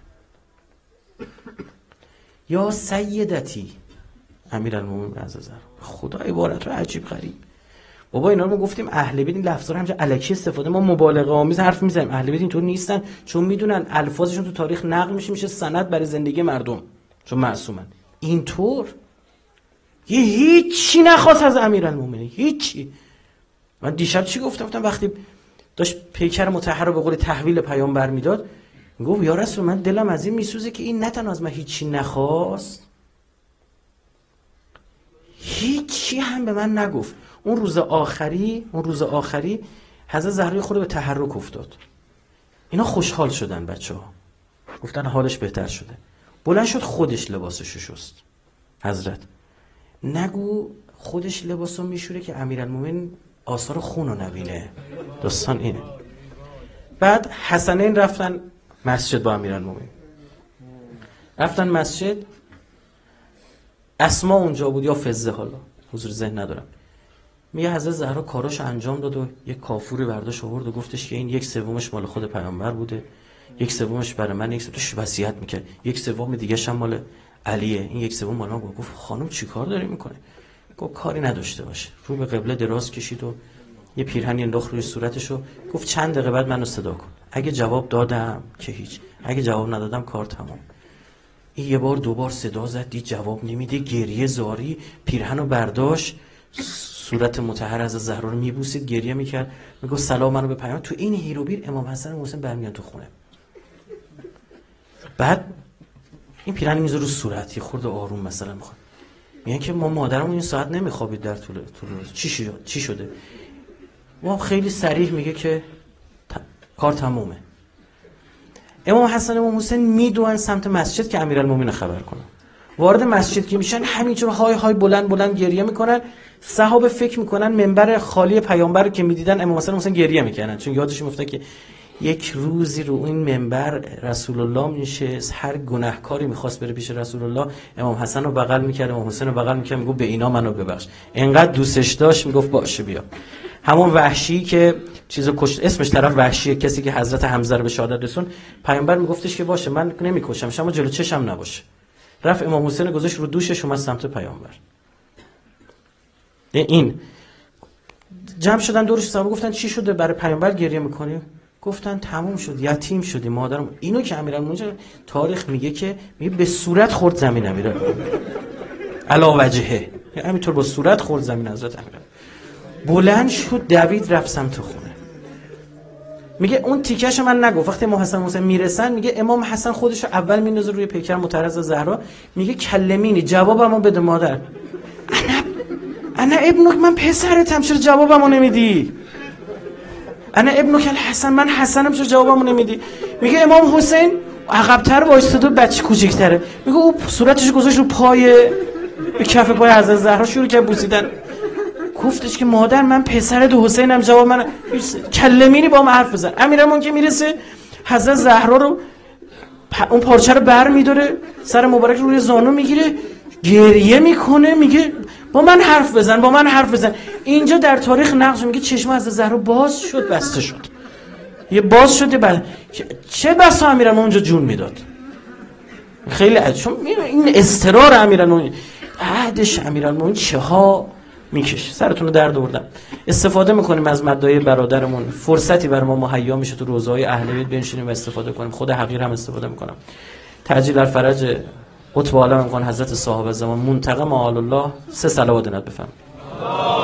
یا سیدتی امیرالمومنین از زهرا، خدا عبارت رو عجیب غریب. بابا اینا رو ما گفتیم اهل بیت این لفظا رو همش الکی استفاده، ما مبالغه آمیز حرف میزنیم. اهل بیت اینطور نیستن، چون میدونن الفاظشون تو تاریخ نقل میشه، میشه سند برای زندگی مردم، چون معصومن. اینطور یه هیچی نخواست از امیرالمومنین، هیچی. من دیشب چی گفتم؟ گفتم وقتی داشت پیکر مطهر رو به قول تحویل پیامبر میداد، میگفت یا رسول من دلم از این میسوزه که این نه تنها از من هیچی نخواست، هیچی هم به من نگفت. اون روز آخری اون روز آخری حضرت زهرا خود به تحرک افتاد. اینا خوشحال شدن، بچه‌ها گفتن حالش بهتر شده. بلند شد خودش لباسشو شست. حضرت نگو خودش لباسو میشوره که امیرالمومنین آثار خونو نبینه. داستان اینه. بعد حسنین رفتن مسجد با امیرالمومنین، رفتن مسجد. اسما اونجا بود یا فزه، حالا حضور ذهن ندارم. میگه حضرت زهرا کاراش انجام داد و یک کافوری برداشت آورد و گفتش که این یک سومش مال خود پیامبر بوده، یک سومش برای من، یک سومش وصیت میکرد، یک سوم دیگه‌ش هم مال علیه، این یک سوم مال من. گفت خانم چیکار داری میکنه؟ گفت کاری نداشته باشه. رو به قبله دراز کشید و یه پیرهنی انداخت روی صورتشو، گفت چند دقیقه بعد منو صدا کن. اگه جواب دادم که هیچ، اگه جواب ندادم کار تمام. این یه بار دو بار صدا زد، دید جواب نمیده، گریه زاری، پیرهنو برداشت، صورت مطهر از زهرا رو میبوسید، گریه میکرد، میگفت سلام منو به پیامبر. تو این هیروبیر امام حسن و حسین برمیان تو خونه. بعد این پیرهن میذاره رو صورت، یه خورده آروم مثلا میخواد. میگن که ما مادرمون این ساعت نمیخوابید در طول طول روز. چی شد؟ چی شده؟ و خیلی صریح میگه که ت... کار تمومه. امام حسن و امام حسین میدوئن سمت مسجد که امیرالمومنین خبر کنن. وارد مسجد که میشن همینجور های های بلند بلند گریه میکنن. صحابه فکر میکنن منبر خالی پیامبر رو که میدیدن امام حسن و امام حسین گریه میکنن، چون یادش میفته که یک روزی رو این منبر رسول الله میشه، هر گناهکاری میخواست بره پیش رسول الله، امام حسن رو بغل میکرد، امام حسین رو بغل میکرد، میگفت به اینا منو ببخش. انقدر دوستش داشت میگفت باشه بیا. همون وحشی که چیزو کشت، اسمش طرف وحشیه، کسی که حضرت حمزه رو به شهادت رسون، پیامبر میگفتش که باشه من نمیکشم، شما جلو چشم نباشه. رفت امام حسین گذاشت رو دوشش، اومد سمت پیامبر. این جمع شدن دورش، صحابه گفتن چی شده برای پیامبر گریه میکنی؟ گفتن تموم شد، یتیم شدی مادرم. اینو که امیرالمومنین تاریخ میگه که میگه به صورت خورد زمین امیرالمومنین علا وجهه، همینطور با صورت خورد زمین حضرت امیرالمومنین. بلند شد دوید رفت سمت خونه. میگه اون تیکش من نگفت. وقتی امام حسن حسین میرسن میگه امام حسن خودش رو اول میندازه روی پیکر مطرز زهرا، میگه کلمینی جوابمو بده مادر. انا انا ابنک، من پسرتم، چرا جوابمو نمیدی؟ انا ابنک الحسن، من حسنم، چرا جوابمو نمیدی؟ میگه امام حسین عقب‌تر وایساده، بچه کوچیک‌تره. میگه او صورتش گذاشت رو پای به کف پای حضرت زهرا، شروع کرد بوسیدن. گفتش که مادر من پسرت حسینم، جواب من کلمینی با من حرف بزن. امیرالمومنین که میرسه حضرت زهرا رو اون پارچه رو بر میداره، سر مبارک روی زانو میگیره، گریه میکنه، میگه با من حرف بزن، با من حرف بزن. اینجا در تاریخ نقش میگه چشم حضرت زهرا باز شد، بسته شد. یه باز شده بعد چه بسا امیرالمومنین اونجا جون میداد. خیلی عجیب. چون این اضطرار امیرالمومنین، عهدش امیرالمومنین چه ها میکشه. سرتون رو درد آوردم. استفاده میکنیم از مدعای برادرمون، فرصتی برای ما مهیا میشه تو روزهای اهل بیت بنشینیم و استفاده کنیم. خود حقیر هم استفاده میکنم. تعجیل الفرج قطب عالم میکنه حضرت صاحب زمان منتقم آل الله. سه صلوات نت بفهم.